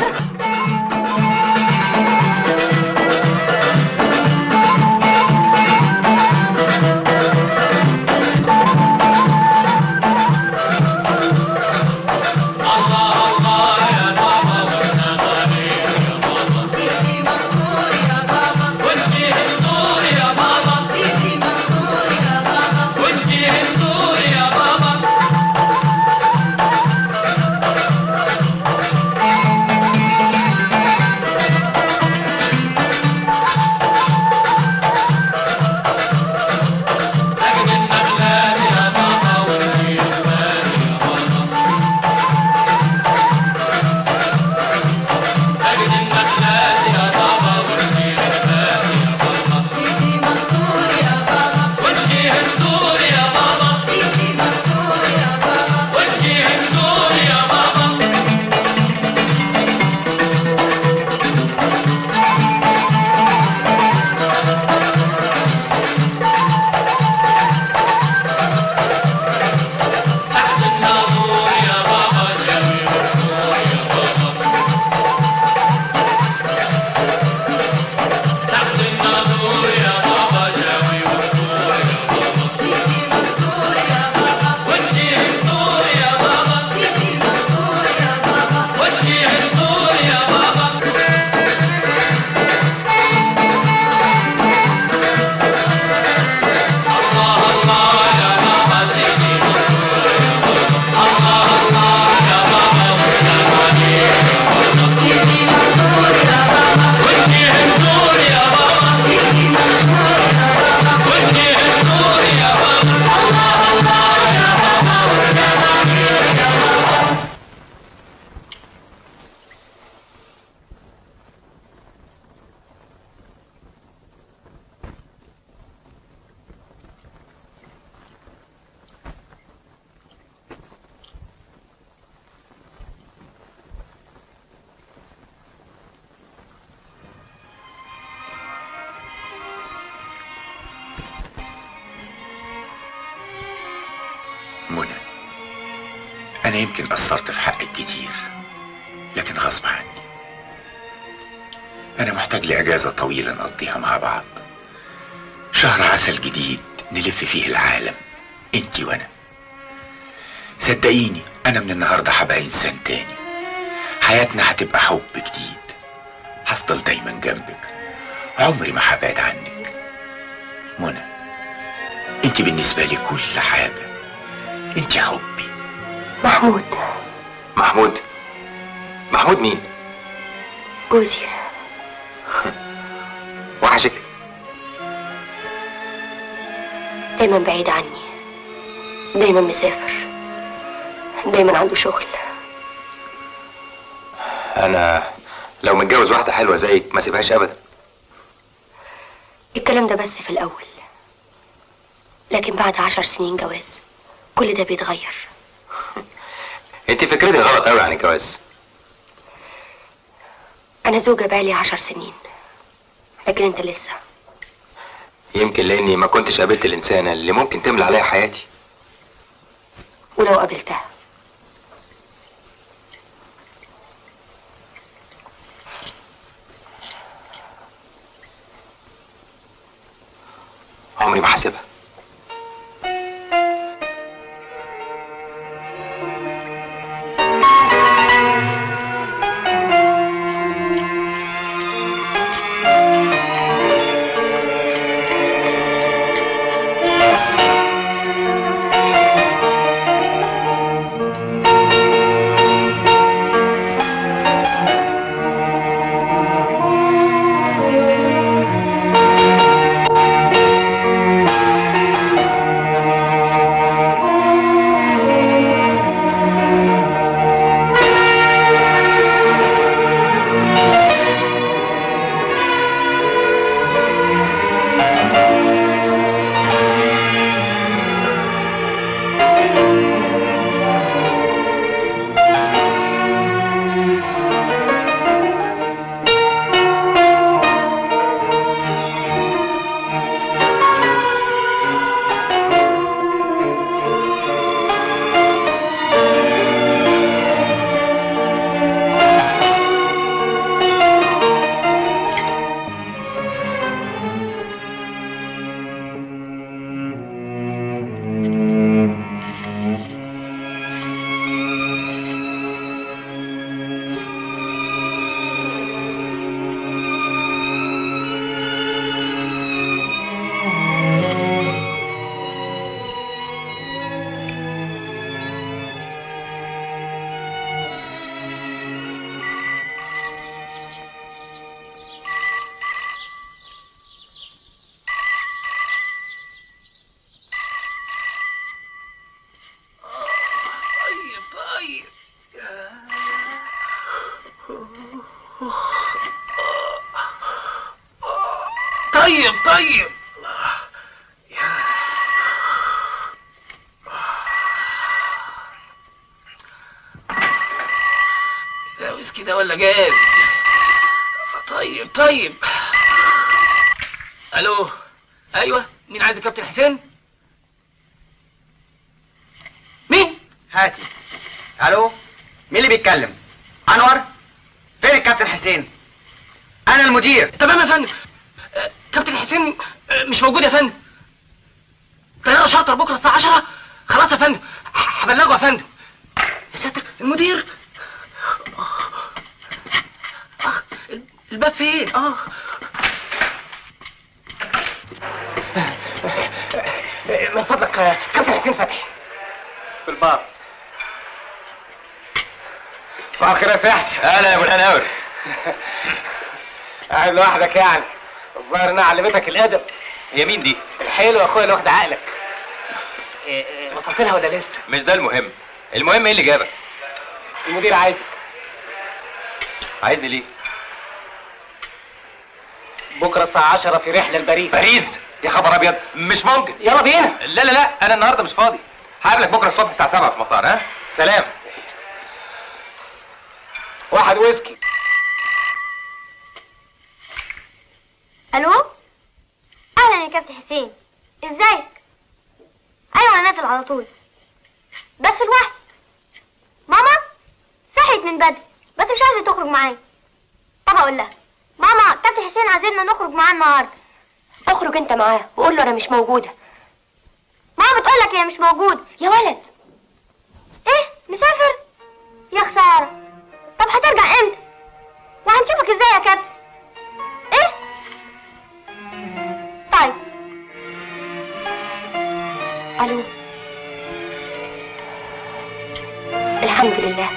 منى، أنا يمكن قصرت في حقك كتير، لكن غصب عني. أنا محتاج لأجازة طويلة نقضيها مع بعض، شهر عسل جديد نلف فيه العالم انتي وأنا. صدقيني أنا من النهاردة هبقى إنسان تاني، حياتنا هتبقى حب جديد، هفضل دايما جنبك، عمري ما هبعد عنك. منى، انتي بالنسبة لي كل حاجة، انتي حبي. محمود. محمود؟ محمود مين؟ جوزي. وحشك؟ دايما بعيد عني، دايما مسافر، دايما عنده شغل. انا لو متجوز واحدة حلوة زيك ما سيبهاش ابدا. الكلام ده بس في الاول، لكن بعد 10 سنين جواز كل ده بيتغير. انت فكرتي غلط قوي عن الجواز. انا زوجة بقالي 10 سنين، لكن انت لسه. يمكن لاني ما كنتش قابلت الانسانة اللي ممكن تملى عليها حياتي. ولو قابلتها عمري ما هسيبها. طيب طيب. ده ويسكي ده ولا جاز؟ طيب طيب. الو، ايوه، مين عايز الكابتن حسين؟ مين؟ هاتي. الو، مين اللي بيتكلم؟ انور؟ فين الكابتن حسين؟ انا المدير. تمام يا فندم. كابتن حسين مش موجود يا فندم. طياره شارتر بكره الساعه 10. خلاص يا فندم، هبلغه يا فندم. يا ساتر، المدير. الباب فين؟ من فضلك كابتن حسين فتحي في البار. صباح الخير يا سحس. اهلا يا ابو الهناوي. قاعد لوحدك يعني؟ الظاهر انها علمتك الادب. هي مين دي؟ الحلو يا اخويا اللي واخد عقلك. وصلت لها ولا لسه؟ مش ده المهم. المهم ايه اللي جابك؟ المدير عايزك. عايزني ليه؟ بكره الساعه 10 في رحله لباريس. باريس؟ يا خبر ابيض، مش ممكن. يلا بينا. لا لا لا، انا النهارده مش فاضي. هقابلك بكره الصبح الساعه 7 في المطار. ها؟ سلام. واحد ويسكي. الو، اهلا يا كابتن حسين، ازيك؟ ايوه انا نازل على طول، بس لوحدي. ماما صحيت من بدري بس مش عايزه تخرج معايا. طب اقول لها ماما كابتن حسين عايزنا نخرج معاه النهارده. اخرج انت معاه وقول له انا مش موجوده. ماما بتقول لك هي مش موجوده. يا ولد، ايه مسافر؟ يا خساره. طب هترجع امتى؟ وهنشوفك ازاي يا كابتن؟ ايه؟ طيب. الو. الحمد لله،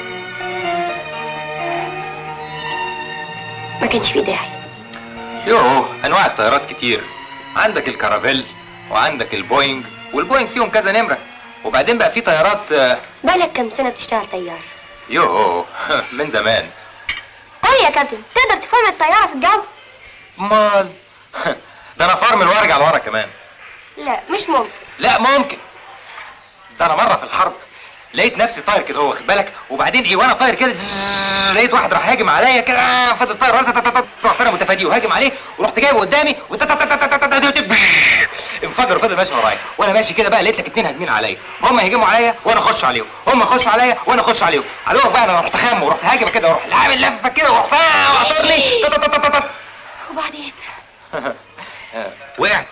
ما كانش في داعي. يوه، انواع الطيارات كتير. عندك الكارافيل وعندك البوينج، والبوينج فيهم كذا نمره. وبعدين بقى في طيارات. بالك كم سنه بتشتغل طيار؟ يوه من زمان. قول يا كابتن، تقدر تفهم الطياره في الجو؟ امال ده انا فرمل وارجع لورا كمان. لا مش ممكن. لا ممكن. ده انا مره في الحرب لقيت نفسي طاير كده، هو واخد بالك، وبعدين ايه وانا طاير كده لقيت واحد راح هاجم عليا كده، فضل طاير رحت انا متفادي وهاجم عليه ورحت جايبه قدامي انفجر وفضل ماشي ورايا، وانا ماشي كده بقى لقيت لك اتنين هاجمين عليا، هم يهجموا عليا وانا اخش عليهم، هم يخشوا عليا وانا اخش عليهم، عليهم بقى انا رحت خام ورحت هاجم كده واروح عامل لفه كده واروح واطير لي وبعدين وقعت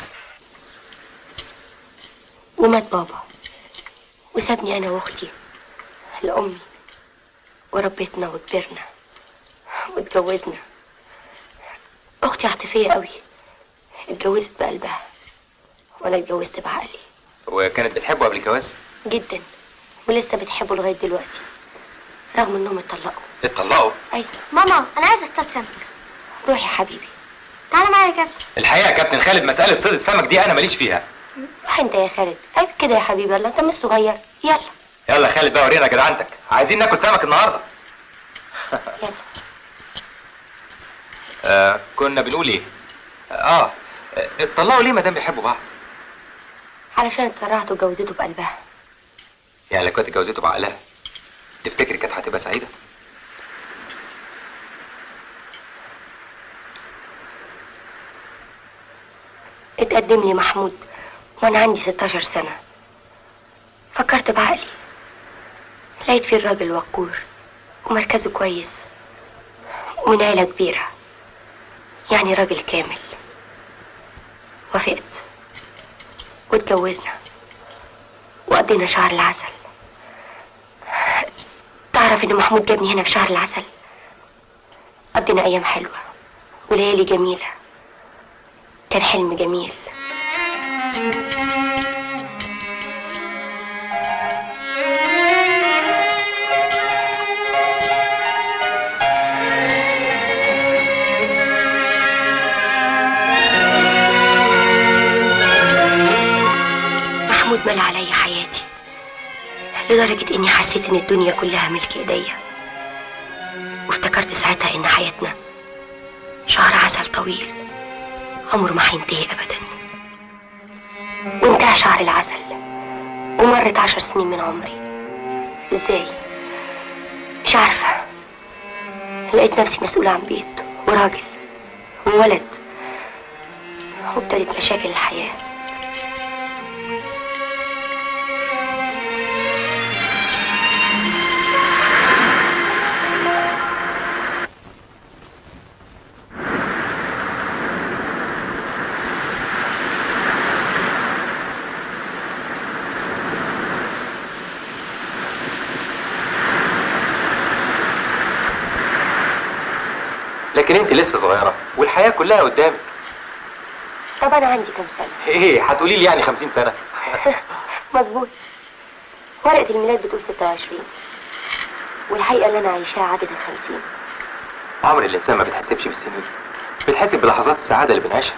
ومات بابا وسابني انا واختي لامي، وربيتنا وكبرنا واتجوزنا. اختي عاطفيه قوي، اتجوزت بقلبها وانا اتجوزت بعقلي. وكانت بتحبه قبل الجواز؟ جدا، ولسه بتحبه لغايه دلوقتي رغم انهم اتطلقوا. اتطلقوا؟ ايوه. ماما انا عايزه اصطاد سمك. روح يا حبيبي. تعالى معايا يا كابتن. الحقيقه يا كابتن خالد مساله صيد السمك دي انا ماليش فيها. روح انت يا خالد، عيب كده يا حبيبي، يلا انت مش صغير. يلا يلا يا خالد بقى ورينا جدعنتك، عايزين ناكل سمك النهارده. يلا. كنا بنقول ايه؟ اتطلقوا ليه ما دام بيحبوا بعض؟ علشان اتسرعت وجوزته بقلبها. يعني لو كانت اتجوزته بعقلها تفتكري كانت هتبقى سعيده؟ اتقدم لي محمود وانا عندي 16 سنة. فكرت بعقلي، لقيت فيه الراجل وقور ومركزه كويس ومن عيلة كبيرة، يعني راجل كامل. وافقت واتجوزنا وقضينا شهر العسل. تعرف ان محمود جابني هنا في شهر العسل؟ قضينا ايام حلوة وليالي جميلة، كان حلم جميل. محمود ملى علي حياتي لدرجة اني حسيت ان الدنيا كلها ملك ايديا، وافتكرت ساعتها ان حياتنا شهر عسل طويل عمره ما هينتهي ابدا. وانتهى شهر العسل ومرت 10 سنين من عمري. ازاي؟ مش عارفة. لقيت نفسي مسؤولة عن بيت وراجل وولد، وابتدت مشاكل الحياة. لكن انت لسه صغيره والحياه كلها قدامك. طب انا عندي كام سنة؟ ايه هتقولي لي يعني 50 سنه؟ مظبوط. ورقة الميلاد بتقول 26 والحقيقة اللي انا عايشاها عدد 50. عمر الانسان ما بتحسبش بالسنين، بتحسب بلحظات السعاده اللي بنعيشها.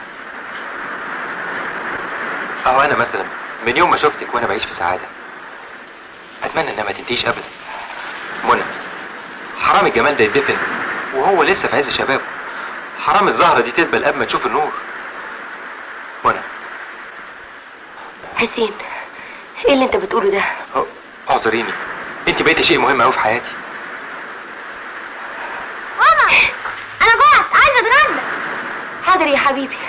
اهو انا مثلا من يوم ما شفتك وانا بعيش في سعاده. اتمنى انها ما تنتهيش ابدا. منى، حرام الجمال ده يدفن وهو لسه في عز شبابه. حرام الزهره دي تدبل قبل ما تشوف النور. منى. حسين، ايه اللي انت بتقوله ده؟ اعذريني، انت بقيتي شيء مهم قوي في حياتي. ماما انا جوعت، عايزه اتغدى. حاضر يا حبيبي.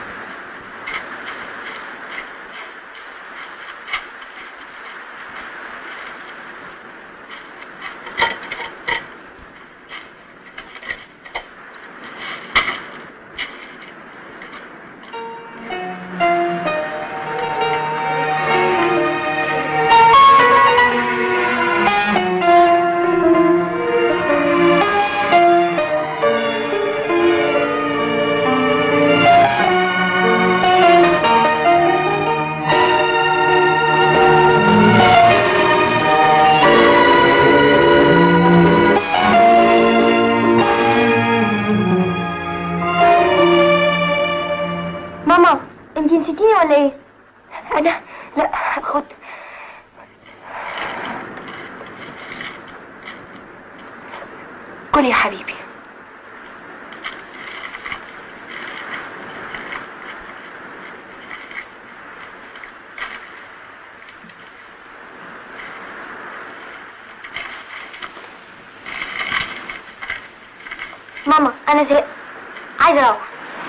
كل يا حبيبي. ماما انا زهقت، عايزه اروح.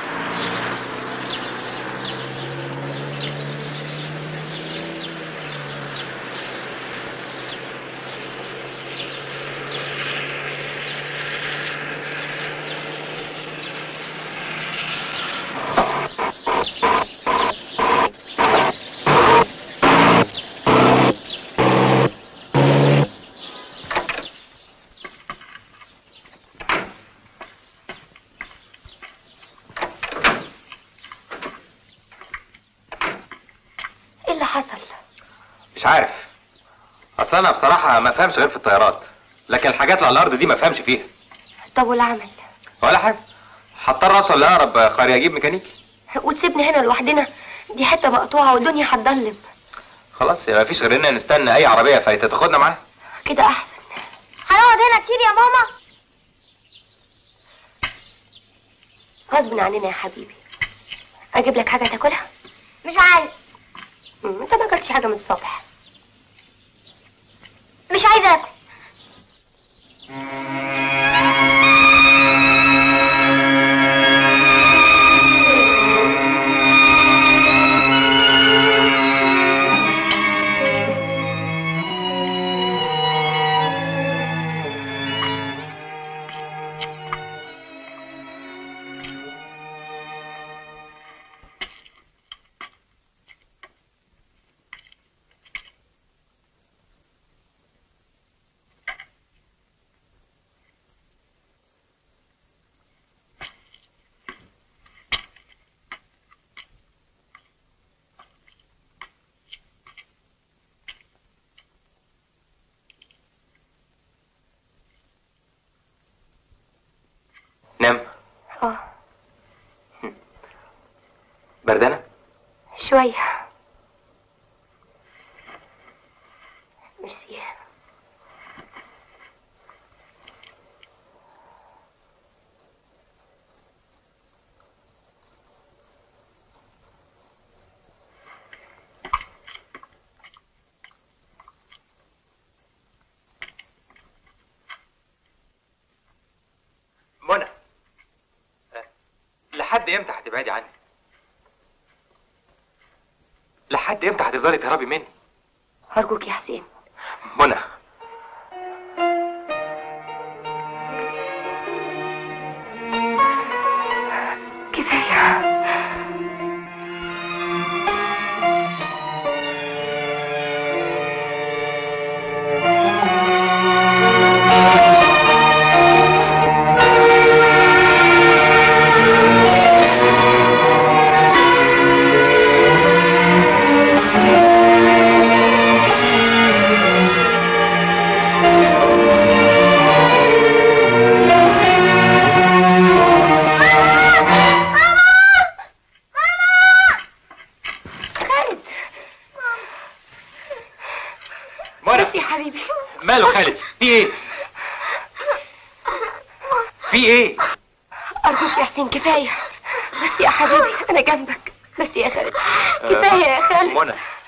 مش عارف، اصل انا بصراحه ما فهمش غير في الطيارات، لكن الحاجات اللي على الارض دي ما فهمش فيها. طب والعمل؟ ولا حاجه، هضطر اوصل لاقرب قريه اجيب ميكانيكي. وتسيبني هنا لوحدنا؟ دي حته مقطوعه والدنيا هتضلم. خلاص ما فيش غير ان نستنى اي عربيه فايته تاخدنا معاها. كده احسن. هنقعد هنا كتير يا ماما؟ غصب عننا يا حبيبي. اجيب لك حاجه تاكلها؟ مش عايز. انت ما اكلتش حاجه من الصبح. مش عايزه اكل. نام. بردانة؟ شوية. ميرسي. لحد امتى هتبعدي عني؟ لحد امتى هتفضلي تهربي مني؟ أرجوك يا حسين. منى، كفاية. ماله خالد؟ في ايه؟ في ايه؟ أرجوك يا حسين كفاية. بس يا حبيبي أنا جنبك. بس يا خالد كفاية يا خالد. منى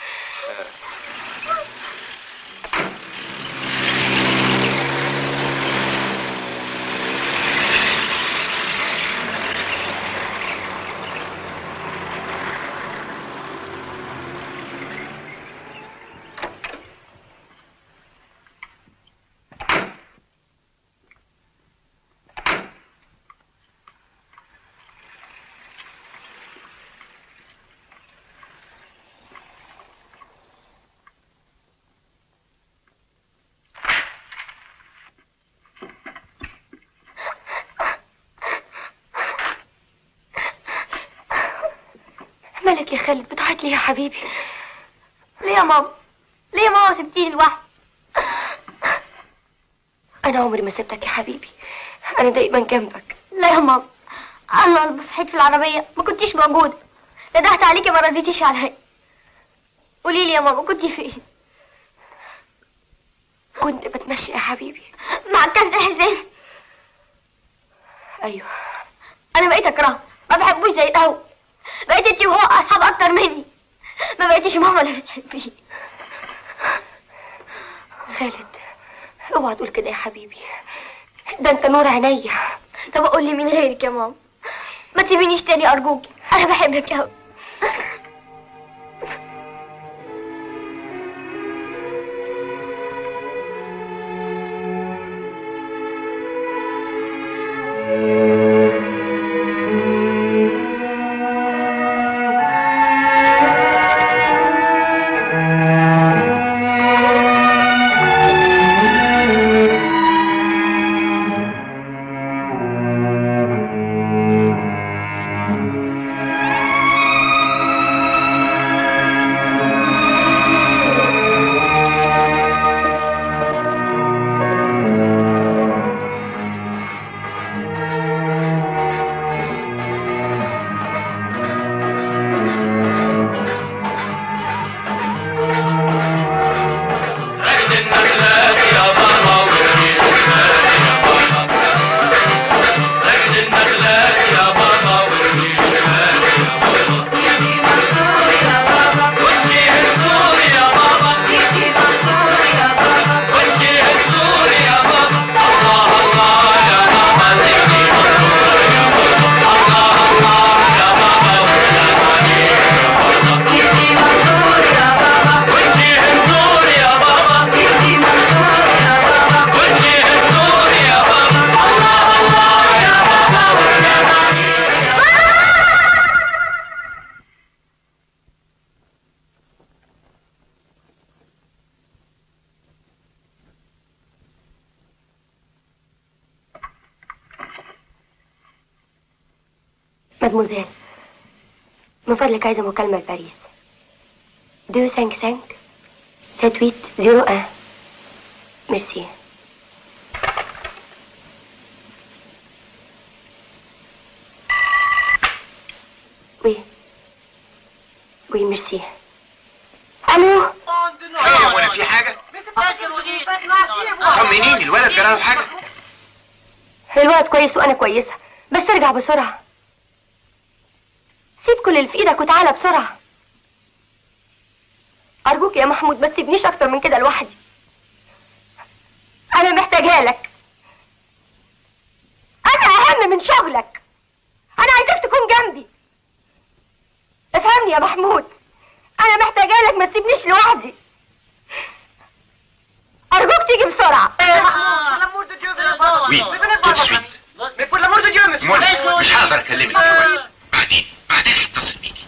مالك يا خالد بتعيط ليه يا حبيبي؟ ليه يا ماما؟ ليه يا ماما سبتيني لوحدي؟ أنا عمري ما سبتك يا حبيبي. أنا دايما جنبك. لا يا ماما، أنا لما صحيت في العربية ما كنتيش موجودة. ندهت عليكي ما رديتيش عليا. قولي لي يا ماما كنتي فين؟ كنت بتمشي يا حبيبي مع الكابتن حسين. أيوه. أنا بقيت أكرهه، ما بحبوش زي الأول. بقيت انتي وهو أصحاب أكتر مني. ما بقيتيش ماما اللي بتحبيه. خالد اوعى تقول كده يا حبيبي، ده انت نور عينيا. طب اقول لي مين غيرك يا ماما؟ ما تسيبينيش تاني ارجوكي، انا بحبك قوي. مادموزيل، من فضلك عايزة مكالمة لباريس. 255 7801. ميرسي. وي ميرسي. الو. ايه يا منى، في حاجة؟ طمنيني، الولد جراله حاجة؟ الولد كويس وانا كويسة، بس ارجع بسرعة. سيب كل اللي في ايدك وتعالى بسرعة. ارجوك يا محمود ما تسيبنيش اكتر من كده لوحدي. انا محتاجها لك. انا اهم من شغلك. انا عايزاك تكون جنبي. ارحمني يا محمود، انا محتاجه لك، ما تسيبنيش لوحدي. ارجوك تيجي بسرعه. وي تسويت منى، مش هقدر اكلمك دلوقتي، بعدين هتصل بيكي.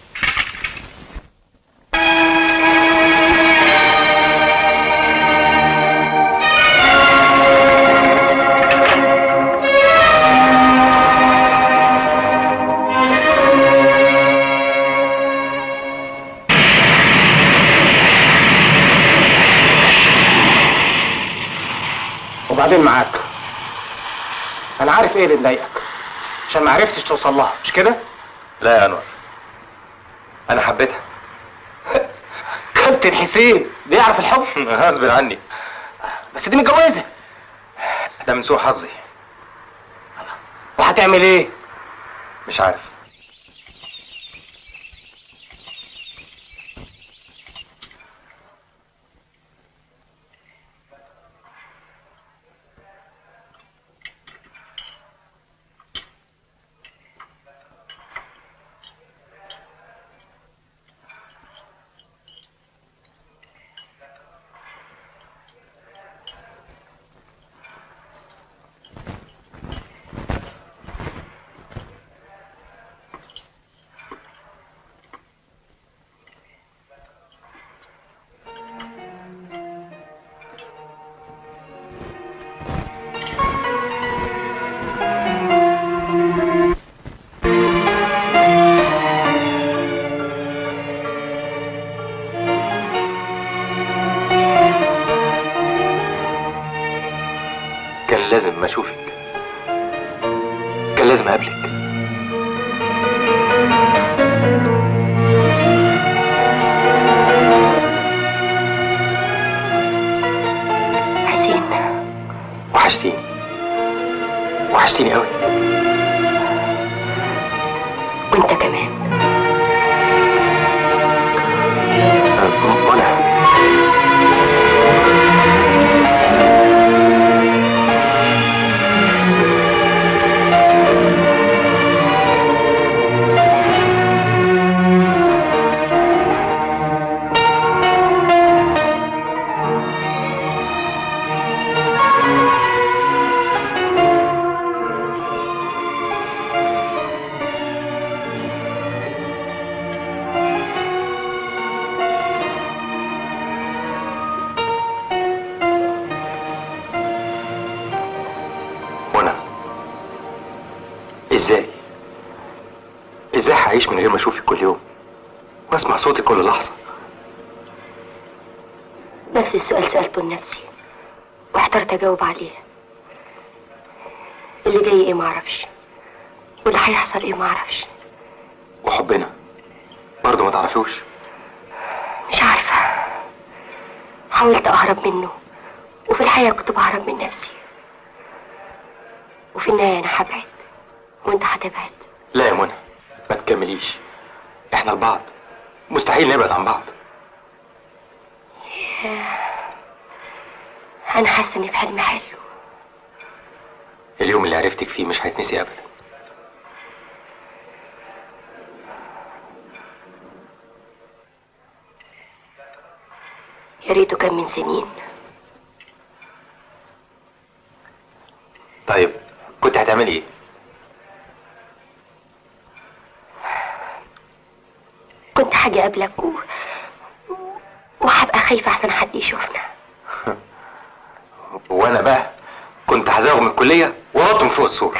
وبعدين معاك، انا عارف ايه اللي مضايقك، عشان ما عرفتش توصل لها، مش كده؟ لا يا انور، انا حبيتها. كابتن حسين بيعرف الحب؟ غصب عني، بس دي متجوزه. ده من سوء حظي. وهتعمل ايه؟ مش عارف. لازم اشوفك، كان لازم اقابلك. حسين، وحشتيني قوي. وانت كمان. منى، ازاي هعيش من غير ما اشوفك كل يوم واسمع صوتك كل لحظه؟ نفس السؤال سألته لنفسي واحترت اجاوب عليه. اللي جاي ايه معرفش، واللي هيحصل ايه معرفش. وحبنا برضه ما تعرفوش؟ مش عارفه، حاولت اهرب منه وفي الحقيقه كنت بهرب من نفسي، وفي النهايه انا هبعد وانت هتبعد. لا يا منى، ما تكمليش، احنا لبعض، مستحيل نبعد عن بعض. انا حاسه اني في حلم حلو. اليوم اللي عرفتك فيه مش هيتنسي ابدا. يا ريته كان من سنين. طيب كنت هتعملي ايه؟ كنت هاجي اقابلك وهبقى خايفه احسن حد يشوفنا. وانا بقى كنت هزاغ من الكليه وانط من فوق السور.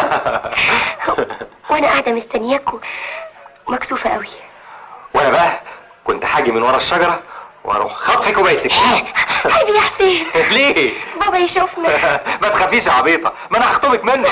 وانا قاعده مستنياك ومكسوفه قوي. وانا بقى كنت هاجي من ورا الشجره واروح خطفك وبايسك. عيب يا حسين. ليه؟ بابا يشوفنا. ما تخافيش يا عبيطه، ما انا هخطبك منه.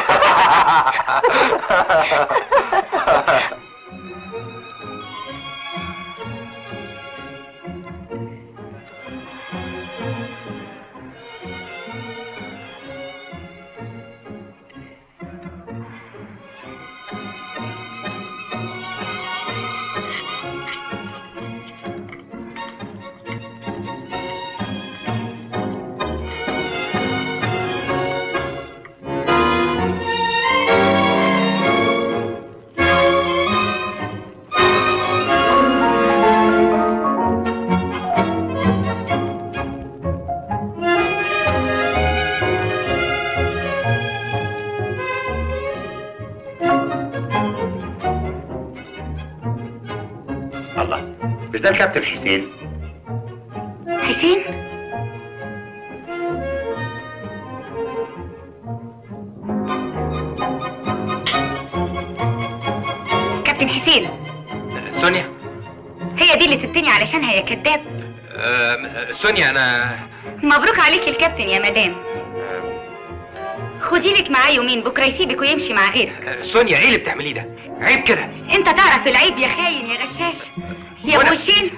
مش ده الكابتن حسين؟ حسين؟ كابتن حسين. سونيا؟ هي دي اللي سبتني علشانها يا كذاب. سونيا انا مبروك عليكي الكابتن يا مدام. خدي لك معاه يومين، بكره يسيبك ويمشي مع غيرك. سونيا ايه اللي بتعمليه ده؟ عيب كده. انت تعرف العيب يا خاين يا غشاش يا ابو وشين.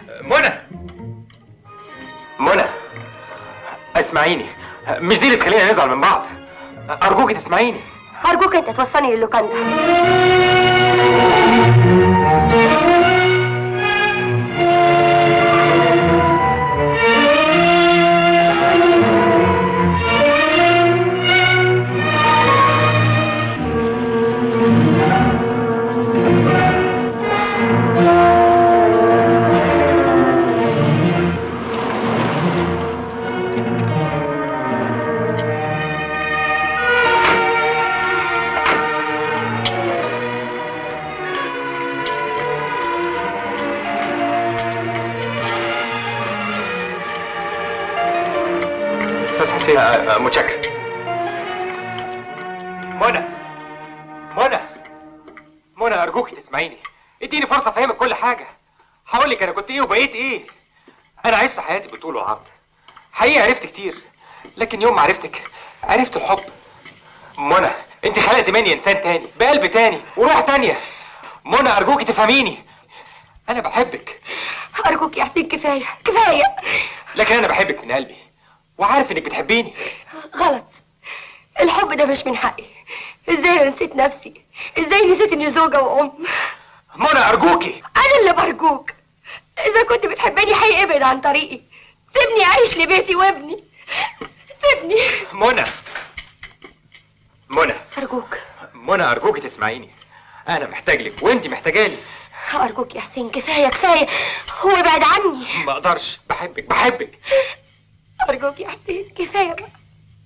منى اسمعيني، مش دي اللي تخلينا نزعل من بعض. ارجوكي تسمعيني. ارجوك انت توصلني للوكاندا. متشكر. منى ارجوكي تسمعيني، اديني فرصه افهمك كل حاجه. هقول لك انا كنت ايه وبقيت ايه. انا عشت حياتي بالطول والعرض، حقيقه عرفت كتير، لكن يوم ما عرفتك عرفت الحب. منى انت خلقت مني انسان تاني بقلب تاني وروح تانيه. منى ارجوكي تفهميني، انا بحبك. ارجوك يا حسين كفايه كفايه. لكن انا بحبك من قلبي وعارف انك بتحبيني. غلط، الحب ده مش من حقي. ازاي انا نسيت نفسي؟ ازاي نسيت اني زوجة وام؟ منى ارجوكي. انا اللي برجوك، اذا كنت بتحبني حقيقي ابعد عن طريقي، سيبني اعيش لبيتي وابني، سيبني. منى ارجوك. منى ارجوكي تسمعيني، انا محتاج لك وانتي محتاجاني. ارجوك يا حسين كفايه كفايه، هو ابعد عني. ما اقدرش، بحبك. ارجوك يا حسين كفايه بقى.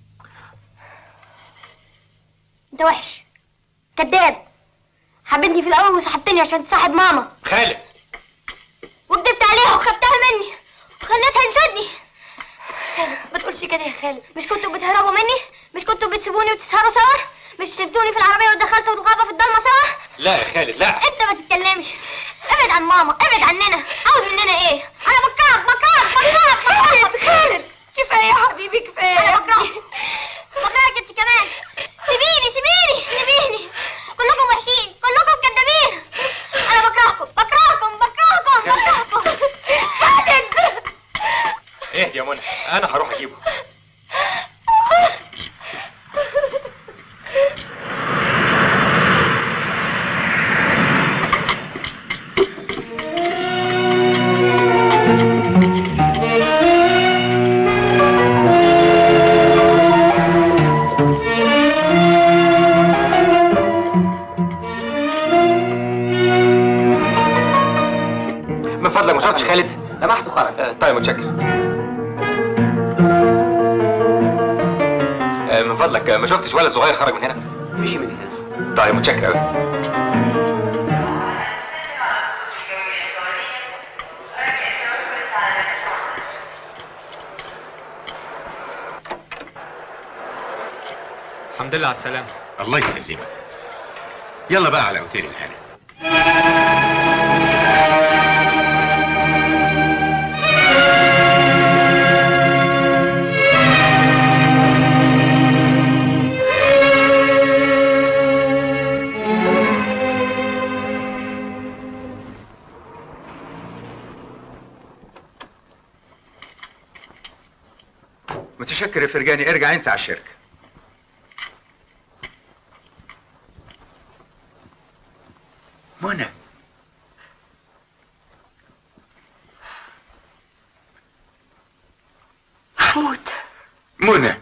انت وحش كداب، حبيتني في الاول وسحبتني عشان تصاحب ماما خالد، وكدبت عليها وخدتها مني وخليتها تنسدني. ما تقولش كده يا خالد. مش كنتوا بتهربوا مني؟ مش كنتوا بتسيبوني وتسهروا سوا؟ مش سبتوني في العربيه ودخلتوا الغابه في الضلمه سوا؟ لا يا خالد لا. انت ما تتكلمش، ابعد عن ماما، ابعد عننا. عاوز مننا ايه؟ انا بكرهك. خالد كفايه يا حبيبي كفايه. انا بكرهك انت كمان. سيبيني كلكم وحشين، كلكم كدابين. انا بكرهكم. خالد اهدي يا منى، انا هروح اجيبه. من فضلك ما شفتش خالد؟ لمحته خرج. طيب متشكر. من فضلك ما شفتش ولد صغير خرج من هنا؟ مشي من هنا. طيب متشكر قوي. الحمد لله على السلامة. الله يسلمك. يلا بقى على اوتيل الهنا. متشكر يا فرجاني، ارجع انت على الشركة. منى محمود. منى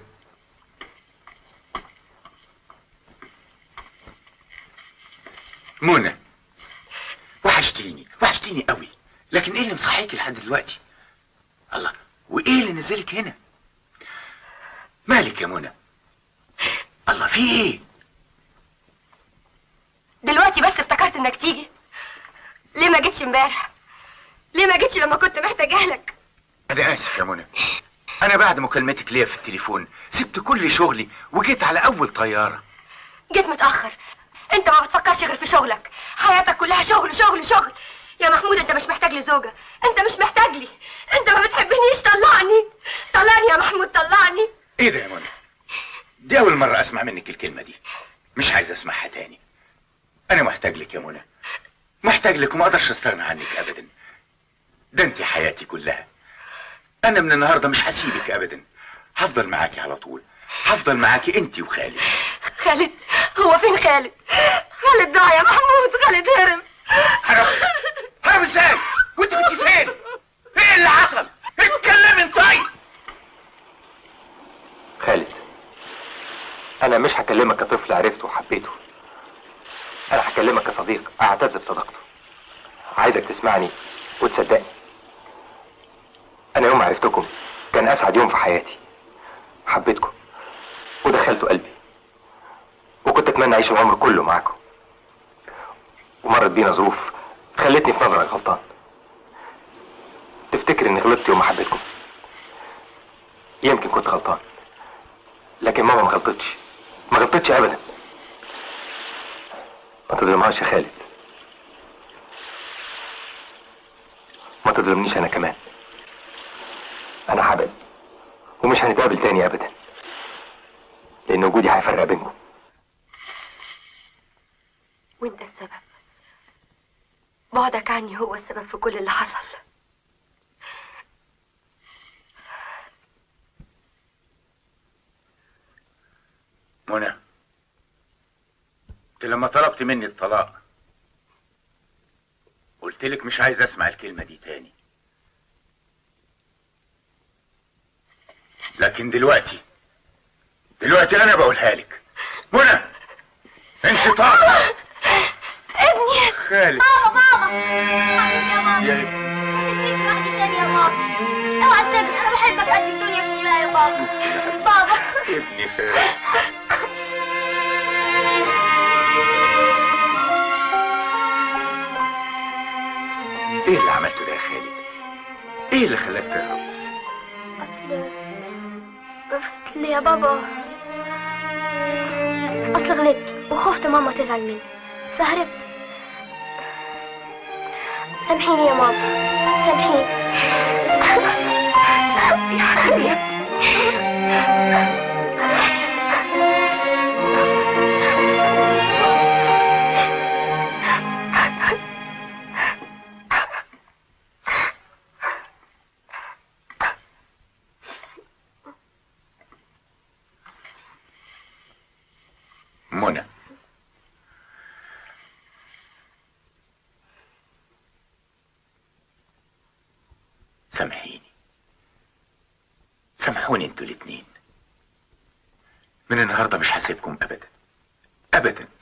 وحشتيني قوي، لكن ايه اللي مصحيكي لحد دلوقتي؟ الله، وايه اللي نزلك هنا؟ مالك يا منى؟ الله، في ايه؟ دلوقتي بس افتكرت انك تيجي. ليه ما جيتش امبارح؟ ليه ما جيتش لما كنت محتاجه لك؟ انا اسف يا منى. انا بعد مكالمتك ليا في التليفون سبت كل شغلي وجيت على اول طياره. جيت متاخر. انت ما بتفكرش غير في شغلك، حياتك كلها شغل شغل شغل. يا محمود انت مش محتاج لي زوجه، انت مش محتاج لي، انت ما بتحبنيش. طلعني طلعني يا محمود، طلعني. ايه ده يا منى؟ دي اول مره اسمع منك الكلمه دي، مش عايز اسمعها تاني. انا محتاج لك يا منى، محتاج لك وما اقدرش استغنى عنك ابدا. ده انت حياتي كلها. انا من النهارده مش هسيبك ابدا، هفضل معاكي على طول، هفضل معاكي انت وخالد. خالد؟ هو فين خالد؟ خالد ضاع يا محمود، خالد هرب. هرب ازاي؟ وانت كنت فين؟ ايه اللي حصل؟ اتكلمي انت. خالد، انا مش هكلمك كطفل عرفته وحبيته، انا هكلمك كصديق اعتز بصداقته. عايزك تسمعني وتصدقني. انا يوم ما عرفتكم كان اسعد يوم في حياتي. حبيتكم ودخلتوا قلبي، وكنت اتمنى اعيش العمر كله معاكم. ومرت بينا ظروف خلتني في نظرك غلطان. تفتكر اني غلطت يوم ما حبيتكم؟ يمكن كنت غلطان، لكن ماما ما غلطتش ابدا. ما تظلمهاش يا خالد، ما تظلمنيش انا كمان. انا هبعد ومش هنتقابل تاني ابدا، لان وجودي هيفرق بينكم. وانت السبب، بعدك عني هو السبب في كل اللي حصل. منى، انت لما طلبت مني الطلاق قلت لك مش عايز اسمع الكلمة دي تاني، لكن دلوقتي انا بقولها لك. منى، انت طالع. ابني خالد. بابا يا بابا، يا تسيبني في واحدة تانية يا بابا. اوعى تسيبني، انا بحبك قد الدنيا كلها يا بابا. بابا ابني خالد. ايه اللي عملته ده يا خالد؟ ايه اللي خلاك تهرب؟ اصل يا بابا، اصل غلطت وخفت ماما تزعل مني فهربت. سامحيني يا ماما، سامحيني. يا حبيبي. منى، سامحوني انتوا الاتنين. من النهارده مش هسيبكم ابدا ابدا.